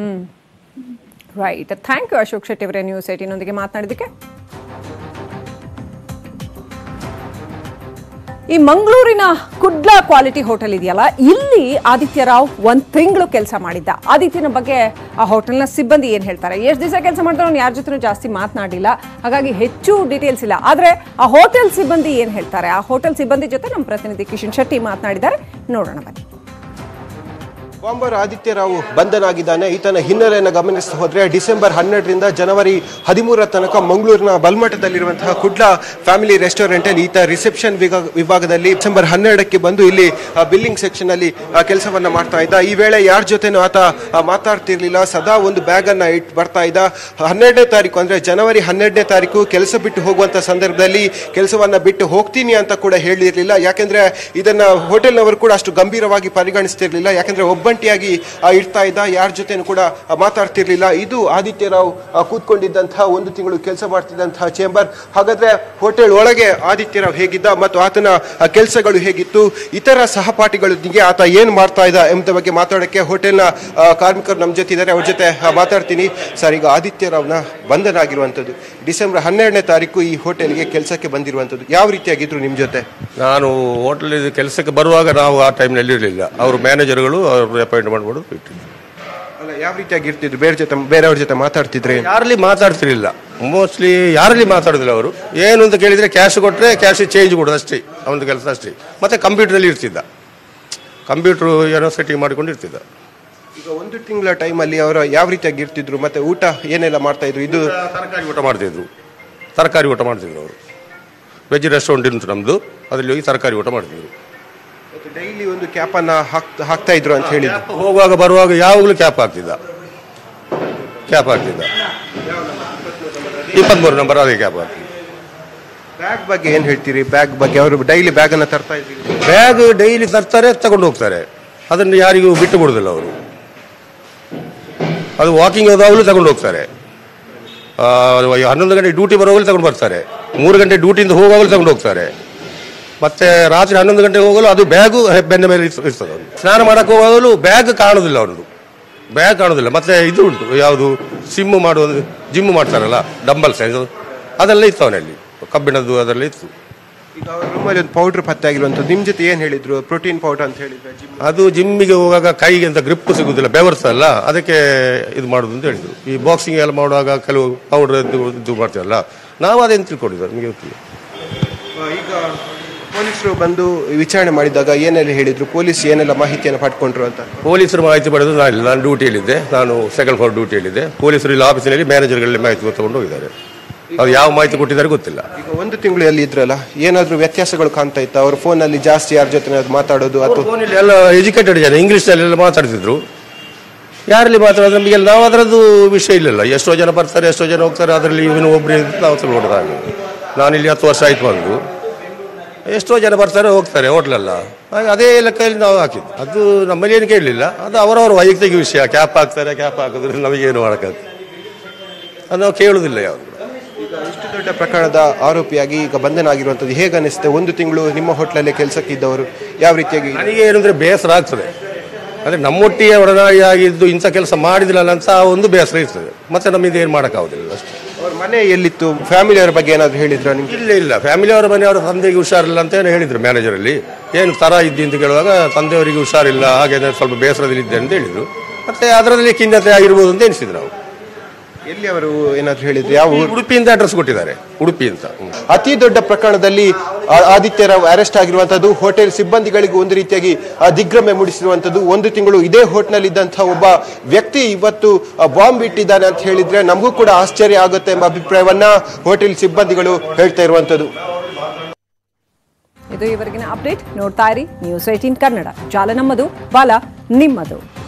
Right. Thank you Ashok Shetty ಅವರೇ ನ್ಯೂಸ್ 18 ನೊಂದಿಗೆ ಮಾತನಾಡಿದಕ್ಕೆ. ಈ ಮಂಗಳೂರಿನ ಕುಡ್ಲಾ ಕ್ವಾಲಿಟಿ ಹೋಟೆಲ್ ಇದೆಯಲ್ಲ, ಇಲ್ಲಿ ಆದಿತ್ಯ ರಾವ್ 1 ತಿಂಗಳು ಕೆಲಸ ಮಾಡಿದ್ದ. ಆದಿತ್ಯನ ಬಗ್ಗೆ ಆ ಹೋಟೆಲ್ನ ಸಿಬ್ಬಂದಿ ಏನ್ ಹೇಳ್ತಾರೆ, ಎಷ್ಟು ದಿವಸ ಕೆಲಸ ಮಾಡ್ತಾರೆ, ಅವ್ನು ಯಾರ ಜೊತೆ ಜಾಸ್ತಿ ಮಾತನಾಡಿಲ್ಲ, ಹಾಗಾಗಿ ಹೆಚ್ಚು ಡೀಟೇಲ್ಸ್ ಇಲ್ಲ. ಆದ್ರೆ ಆ ಹೋಟೆಲ್ ಸಿಬ್ಬಂದಿ ಏನ್ ಹೇಳ್ತಾರೆ, ಆ ಹೋಟೆಲ್ ಸಿಬ್ಬಂದಿ ಜೊತೆ ನಮ್ಮ ಪ್ರತಿನಿಧಿ ಕಿಶನ್ ಶೆಟ್ಟಿ ಮಾತನಾಡಿದ್ದಾರೆ. ನೋಡೋಣ ಬನ್ನಿ. ಬಾಂಬರ್ ಆದಿತ್ಯ ರಾವ್ ಬಂಧನ ಆಗಿದ್ದಾನೆ. ಈತನ ಹಿನ್ನೆಲೆಯನ್ನು ಗಮನಿಸ್ತಾ ಹೋದ್ರೆ ಡಿಸೆಂಬರ್ 12ರಿಂದ ಜನವರಿ 13 ತನಕ ಮಂಗಳೂರಿನ ಬಲ್ಮಠದಲ್ಲಿರುವಂತಹ ಕುಡ್ಲಾ ಫ್ಯಾಮಿಲಿ ರೆಸ್ಟೋರೆಂಟ್ ಅಲ್ಲಿ ಈತ ರಿಸೆಪ್ಷನ್ ವಿಭಾಗದಲ್ಲಿ ಡಿಸೆಂಬರ್ 12ಕ್ಕೆ ಬಂದು ಇಲ್ಲಿ ಬಿಲ್ಲಿಂಗ್ ಸೆಕ್ಷನ್ ಅಲ್ಲಿ ಕೆಲಸವನ್ನ ಮಾಡ್ತಾ ಇದ್ದ. ಈ ವೇಳೆ ಯಾರ ಜೊತೆನೂ ಆತ ಮಾತಾಡ್ತಿರ್ಲಿಲ್ಲ, ಸದಾ ಒಂದು ಬ್ಯಾಗ್ ಅನ್ನ ಇಟ್ಟು ಬರ್ತಾ ಇದ್ದ. 12ನೇ ತಾರೀಕು ಅಂದ್ರೆ ಜನವರಿ 12ನೇ ತಾರೀಕು ಕೆಲಸ ಬಿಟ್ಟು ಹೋಗುವಂತ ಸಂದರ್ಭದಲ್ಲಿ ಕೆಲಸವನ್ನ ಬಿಟ್ಟು ಹೋಗ್ತೀನಿ ಅಂತ ಕೂಡ ಹೇಳಿರ್ಲಿಲ್ಲ. ಯಾಕೆಂದ್ರೆ ಇದನ್ನ ಹೋಟೆಲ್ನವರು ಕೂಡ ಅಷ್ಟು ಗಂಭೀರವಾಗಿ ಪರಿಗಣಿಸ್ತಿರ್ಲಿಲ್ಲ. ಯಾಕೆಂದ್ರೆ ಒಬ್ಬಂಟಿಯಾಗಿ ಇರ್ತಾ ಇದ್ದ, ಯಾರ ಜೊತೆನೂ ಕೂಡ ಮಾತಾಡ್ತಿರ್ಲಿಲ್ಲ. ಇದು ಆದಿತ್ಯ ರಾವ್ ಕೂತ್ಕೊಂಡಿದ್ದಂತಹ 1 ತಿಂಗಳು ಕೆಲಸ ಮಾಡ್ತಿದ್ದಂತಹ ಚೇಂಬರ್. ಹಾಗಾದ್ರೆ ಹೋಟೆಲ್ ಒಳಗೆ ಆದಿತ್ಯ ರಾವ್ ಹೇಗಿದ್ದ ಮತ್ತು ಆತನ ಕೆಲಸಗಳು ಹೇಗಿತ್ತು, ಇತರ ಸಹಪಾಠಿಗಳೊಂದಿಗೆ ಆತ ಏನ್ ಮಾಡ್ತಾ ಇದ್ದ ಎಂಬ ಬಗ್ಗೆ ಮಾತಾಡೋಕ್ಕೆ ಹೋಟೆಲ್ನ ಕಾರ್ಮಿಕರು ನಮ್ಮ ಜೊತೆ ಇದ್ದಾರೆ. ಅವ್ರ ಜೊತೆ ಮಾತಾಡ್ತೀನಿ. ಸರ್, ಈಗ ಆದಿತ್ಯ ರಾವ್ನ ಬಂಧನ ಆಗಿರುವಂಥದ್ದು ಡಿಸೆಂಬರ್ 12ನೇ ತಾರೀಕು ಈ ಹೋಟೆಲ್ಗೆ ಕೆಲಸಕ್ಕೆ ಬಂದಿರುವಂಥದ್ದು, ಯಾವ ರೀತಿಯಾಗಿದ್ರು ನಿಮ್ಮ ಜೊತೆ? ನಾನು ಹೋಟೆಲ್ ಕೆಲಸಕ್ಕೆ ಬರುವಾಗ ನಾವು ಆ ಟೈಮ್ನಲ್ಲಿ ಇರಲಿಲ್ಲ. ಅವರು ಮ್ಯಾನೇಜರ್ಗಳು ಅವರು ಅಪಾಯಿಂಟ್ ಮಾಡ್ಬೋದು ಇಟ್ಟಿದ್ರು. ಅಲ್ಲ, ಯಾವ ರೀತಿಯಾಗಿ ಇರ್ತಿದ್ರು? ಬೇರೆಯವ್ರ ಜೊತೆ ಮಾತಾಡ್ತಿದ್ರೆ? ಯಾರಲ್ಲಿ ಮಾತಾಡ್ತಿರ್ಲಿಲ್ಲ, ಮೋಸ್ಟ್ಲಿ ಯಾರಲ್ಲಿ ಮಾತಾಡೋದಿಲ್ಲ. ಅವರು ಏನು ಅಂತ ಕೇಳಿದರೆ ಕ್ಯಾಶ್ ಕೊಟ್ಟರೆ ಕ್ಯಾಶ್ ಚೇಂಜ್ ಕೊಡೋದು ಅಷ್ಟೇ ಅವನದು ಕೆಲಸ ಅಷ್ಟೇ. ಮತ್ತು ಕಂಪ್ಯೂಟ್ರಲ್ಲಿ ಇರ್ತಿದ್ದ, ಕಂಪ್ಯೂಟ್ರು ಏನೋ ಸೆಟ್ಟಿಂಗ್ ಮಾಡಿಕೊಂಡು ಇರ್ತಿದ್ದ. ಈಗ 1 ತಿಂಗಳ ಟೈಮಲ್ಲಿ ಅವರು ಯಾವ ರೀತಿಯಾಗಿ ಇರ್ತಿದ್ರು, ಮತ್ತೆ ಊಟ ಏನೆಲ್ಲ ಮಾಡ್ತಾ ಇದ್ರು? ಇದು ತರಕಾರಿ ಊಟ ಮಾಡ್ತಿದ್ರು. ತರಕಾರಿ ಊಟ ಮಾಡ್ತಿದ್ರು ಅವರು. ವೆಜ್ ರೆಸ್ಟೋರೆಂಟ್ ಉಂಟು ನಮ್ಮದು, ಅದರಲ್ಲಿ ಹೋಗಿ ತರಕಾರಿ ಊಟ ಮಾಡ್ತಿದ್ರು. ಡೈಲಿ ಒಂದು ಕ್ಯಾಪನ್ನು ಹಾಕ್ತಾ ಇದ್ರು ಅಂತ ಹೇಳಿ, ಹೋಗುವಾಗ ಬರುವಾಗ ಯಾವಾಗಲೂ ಕ್ಯಾಪ್ ಆಗ್ತಿದ್ದ. 23 ನಂಬರ್ ಅದೇ ಕ್ಯಾಪ್ ಆಗ್ತಿದ್ದ. ಬ್ಯಾಗ್ ಬಗ್ಗೆ ಏನು ಹೇಳ್ತೀರಿ? ಬ್ಯಾಗ್ ಬಗ್ಗೆ ಅವರು ಡೈಲಿ ಬ್ಯಾಗನ್ನು ತರ್ತಾ ಇದ್ರು? ಬ್ಯಾಗ್ ಡೈಲಿ ತರ್ತಾರೆ, ತಗೊಂಡು ಹೋಗ್ತಾರೆ. ಅದನ್ನು ಯಾರಿಗೂ ಬಿಟ್ಟು ಕೊಡೋದಿಲ್ಲ ಅವರು. ಅದು ವಾಕಿಂಗ್ ಹೋದಾಗಲೂ ತಗೊಂಡು ಹೋಗ್ತಾರೆ. 11 ಗಂಟೆ ಡ್ಯೂಟಿ ಬರುವಾಗಲೂ ತಗೊಂಡು ಬರ್ತಾರೆ. 3 ಗಂಟೆ ಡ್ಯೂಟಿಯಿಂದ ಹೋಗುವಾಗಲೂ ತಗೊಂಡು ಹೋಗ್ತಾರೆ. ಮತ್ತೆ ರಾತ್ರಿ 11 ಗಂಟೆಗೆ ಹೋಗಲು ಅದು ಬ್ಯಾಗು ಬೆನ್ನ ಮೇಲೆ ಇರ್ತದೆ. ಸ್ನಾನ ಮಾಡಕ್ಕೆ ಹೋಗಲು ಬ್ಯಾಗ್ ಕಾಣೋದಿಲ್ಲ ಅವನದು. ಬ್ಯಾಗ್ ಕಾಣೋದಿಲ್ಲ. ಮತ್ತೆ ಇದು ಉಂಟು, ಯಾವುದು ಜಿಮ್ ಮಾಡ್ತಾರಲ್ಲ ಡಂಬಲ್ಸ್, ಅದೆಲ್ಲ ಇತ್ತು ಅವನಲ್ಲಿ, ಕಬ್ಬಿಣದ್ದು ಅದೆಲ್ಲ ಇತ್ತು. ಈಗ ಅವ್ರ ರೂಮಲ್ಲಿ ಒಂದು ಪೌಡರ್ ಪತ್ತೆ ಆಗಿರುವಂಥದ್ದು, ನಿಮ್ಮ ಜೊತೆ ಏನು ಹೇಳಿದ್ರು? ಪ್ರೋಟೀನ್ ಪೌಡರ್ ಅಂತ ಹೇಳಿದ್ರು. ಅದು ಜಿಮ್ಮಿಗೆ ಹೋಗುವಾಗ ಕೈಗೆ ಅಂತ ಗ್ರಿಪ್ ಸಿಗುದಿಲ್ಲ, ಬೆವರ್ಸಲ್ಲ, ಅದಕ್ಕೆ ಇದು ಮಾಡೋದು ಅಂತ ಹೇಳಿದ್ರು. ಈ ಬಾಕ್ಸಿಂಗ್ ಎಲ್ಲ ಮಾಡುವಾಗ ಕೆಲವು ಪೌಡರ್ ಇದು ಮಾಡ್ತೀವಲ್ಲ, ನಾವು ಅದೇನು ತಿಳ್ಕೊಂಡಿದ್ದು ನಿಮಗೆ ಗೊತ್ತಿಲ್ಲ. ಈಗ ಪೊಲೀಸರು ಬಂದು ವಿಚಾರಣೆ ಮಾಡಿದಾಗ ಏನೆಲ್ಲ ಹೇಳಿದ್ರು? ಪೊಲೀಸ್ ಏನೆಲ್ಲ ಮಾಹಿತಿಯನ್ನು ಪಡ್ಕೊಂಡ್ರು ಅಂತ? ಪೊಲೀಸರು ಮಾಹಿತಿ ಪಡೆದು ನಾನು ಡ್ಯೂಟಿಯಲ್ಲಿದ್ದೆ, ನಾನು ಸೆಕೆಂಡ್ ಫ್ಲೋರ್ ಡ್ಯೂಟಿಯಲ್ಲಿದ್ದೆ. ಪೊಲೀಸರು ಇಲ್ಲಿ ಆಫೀಸಿನಲ್ಲಿ ಮ್ಯಾನೇಜರ್ಗಳಲ್ಲಿ ಮಾಹಿತಿ ತಗೊಂಡು ಹೋಗಿದ್ದಾರೆ. ಅದು ಯಾವ ಮಾಹಿತಿ ಕೊಟ್ಟಿದ್ದಾರೆ ಗೊತ್ತಿಲ್ಲ. ಈಗ 1 ತಿಂಗಳು ಅಲ್ಲಿ ಇದ್ರಲ್ಲ, ಏನಾದರೂ ವ್ಯತ್ಯಾಸಗಳು ಕಾಣ್ತಾ ಇತ್ತು? ಅವ್ರ ಫೋನಲ್ಲಿ ಜಾಸ್ತಿ ಯಾರ ಜೊತೆ ಮಾತಾಡೋದು ಅಥವಾ ಫೋನಲ್ಲಿ ಎಲ್ಲ ಎಜುಕೇಟೆಡ್ ಜನ ಇಂಗ್ಲೀಷ್ನಲ್ಲೆಲ್ಲ ಮಾತಾಡ್ತಿದ್ರು. ಯಾರಲ್ಲಿ ಮಾತಾಡೋದು ನಮಗೆಲ್ಲ ನಾವು ಅದರದ್ದು ವಿಷಯ ಇಲ್ಲಲ್ಲ. ಎಷ್ಟೋ ಜನ ಬರ್ತಾರೆ, ಎಷ್ಟೋ ಜನ ಹೋಗ್ತಾರೆ, ಅದರಲ್ಲಿ ಇವನು ಒಬ್ಬರೇ ನಾವು ತಿಳ್ಕೊಡೋದು. ಹಾಗೆ ನಾನಿಲ್ಲಿ 10 ವರ್ಷ ಆಯ್ತು ಬಂದು, ಎಷ್ಟೋ ಜನ ಬರ್ತಾರೆ ಹೋಗ್ತಾರೆ ಹೋಟ್ಲೆಲ್ಲ, ಹಾಗೆ ಅದೇ ಲೆಕ್ಕದಲ್ಲಿ ನಾವು ಹಾಕಿದ್ದು. ಅದು ನಮ್ಮಲ್ಲಿ ಏನು ಕೇಳಲಿಲ್ಲ, ಅದು ಅವರವರ ವೈಯಕ್ತಿಕ ವಿಷಯ. ಕ್ಯಾಪ್ ಹಾಕ್ತಾರೆ, ಕ್ಯಾಪ್ ಹಾಕಿದ್ರೆ ನಮಗೇನು ಮಾಡೋಕ್ಕಾಗ್ತದೆ, ಅದು ನಾವು ಕೇಳುವುದಿಲ್ಲ ಯಾವುದು. ಈಗ ಇಷ್ಟು ದೊಡ್ಡ ಪ್ರಕರಣದ ಆರೋಪಿಯಾಗಿ ಈಗ ಬಂಧನ ಆಗಿರುವಂಥದ್ದು ಹೇಗೆ ಅನಿಸುತ್ತೆ? 1 ತಿಂಗಳು ನಿಮ್ಮ ಹೋಟ್ಲಲ್ಲೇ ಕೆಲಸಕ್ಕಿದ್ದವರು ಯಾವ ರೀತಿಯಾಗಿ? ನನಗೆ ಏನಂದರೆ ಬೇಸರ ಆಗ್ತದೆ. ಅಂದರೆ ನಮ್ಮೊಟ್ಟಿಗೆ ಒಡನಾಡಿ ಆಗಿದ್ದು ಇಂಥ ಕೆಲಸ ಮಾಡಿದಿಲ್ಲ ಅಂತ ಒಂದು ಬೇಸರ ಇರ್ತದೆ. ಮತ್ತೆ ನಮ್ಮಿಂದ ಏನು ಮಾಡೋಕ್ಕಾಗೋದಿಲ್ಲ ಅಷ್ಟೇ. ಅವ್ರ ಮನೆ ಎಲ್ಲಿತ್ತು? ಫ್ಯಾಮಿಲಿಯವರ ಬಗ್ಗೆ ಏನಾದರೂ ಹೇಳಿದ್ರ ನಿಮ್ಗೆ? ಇಲ್ಲ ಫ್ಯಾಮಿಲಿಯವರ ಮನೆಯವರ ತಂದೆಗೆ ಹುಷಾರಿಲ್ಲ ಅಂತ ಏನು ಹೇಳಿದರು ಮ್ಯಾನೇಜರಲ್ಲಿ. ಏನು ಥರ ಇದ್ದಿ ಅಂತ ಕೇಳುವಾಗ ತಂದೆಯವರಿಗೆ ಹುಷಾರಿಲ್ಲ, ಹಾಗೆ ಸ್ವಲ್ಪ ಬೇಸರದಲ್ಲಿದ್ದೆ ಅಂತ ಹೇಳಿದರು. ಮತ್ತು ಅದರಲ್ಲಿ ಖಿನ್ನತೆ ಆಗಿರ್ಬೋದು ಅಂತ ಎನಿಸಿದ್ರು ನಾವು. ಎಲ್ಲಿ ಅವರು ಏನಾದರೂ ಹೇಳಿದ್ರು? ಯಾವ ಉಡುಪಿಯಿಂದ ಅಡ್ರೆಸ್ ಕೊಟ್ಟಿದ್ದಾರೆ, ಉಡುಪಿ ಅಂತ. ಅತಿ ದೊಡ್ಡ ಪ್ರಕರಣದಲ್ಲಿ ಆದಿತ್ಯ ರಾವ್ ಅರೆಸ್ಟ್ ಆಗಿರುವಂಥದ್ದು ಹೋಟೆಲ್ ಸಿಬ್ಬಂದಿಗಳಿಗೂ ಒಂದು ರೀತಿಯಾಗಿ ದಿಗ್ಭ್ರಮೆ ಮೂಡಿಸಿರುವಂಥದ್ದು. 1 ತಿಂಗಳು ಇದೇ ಹೋಟ್ಲಲ್ಲಿ ಇದ್ದಂತಹ ಒಬ್ಬ ವ್ಯಕ್ತಿ ಇವತ್ತು ಬಾಂಬ್ ಇಟ್ಟಿದ್ದಾನೆ ಅಂತ ಹೇಳಿದ್ರೆ ನಮಗೂ ಕೂಡ ಆಶ್ಚರ್ಯ ಆಗುತ್ತೆ ಎಂಬ ಅಭಿಪ್ರಾಯವನ್ನ ಹೋಟೆಲ್ ಸಿಬ್ಬಂದಿಗಳು ಹೇಳ್ತಾ ಇರುವಂಥದ್ದು. ಇದು ಇವರೆಗಿನ ಅಪ್ಡೇಟ್. ನೋಡ್ತಾ ಇರಿ News 18 ಕನ್ನಡ. ಜಾಲ ನಮ್ಮದು, ಬಾಲ ನಿಮ್ಮದು.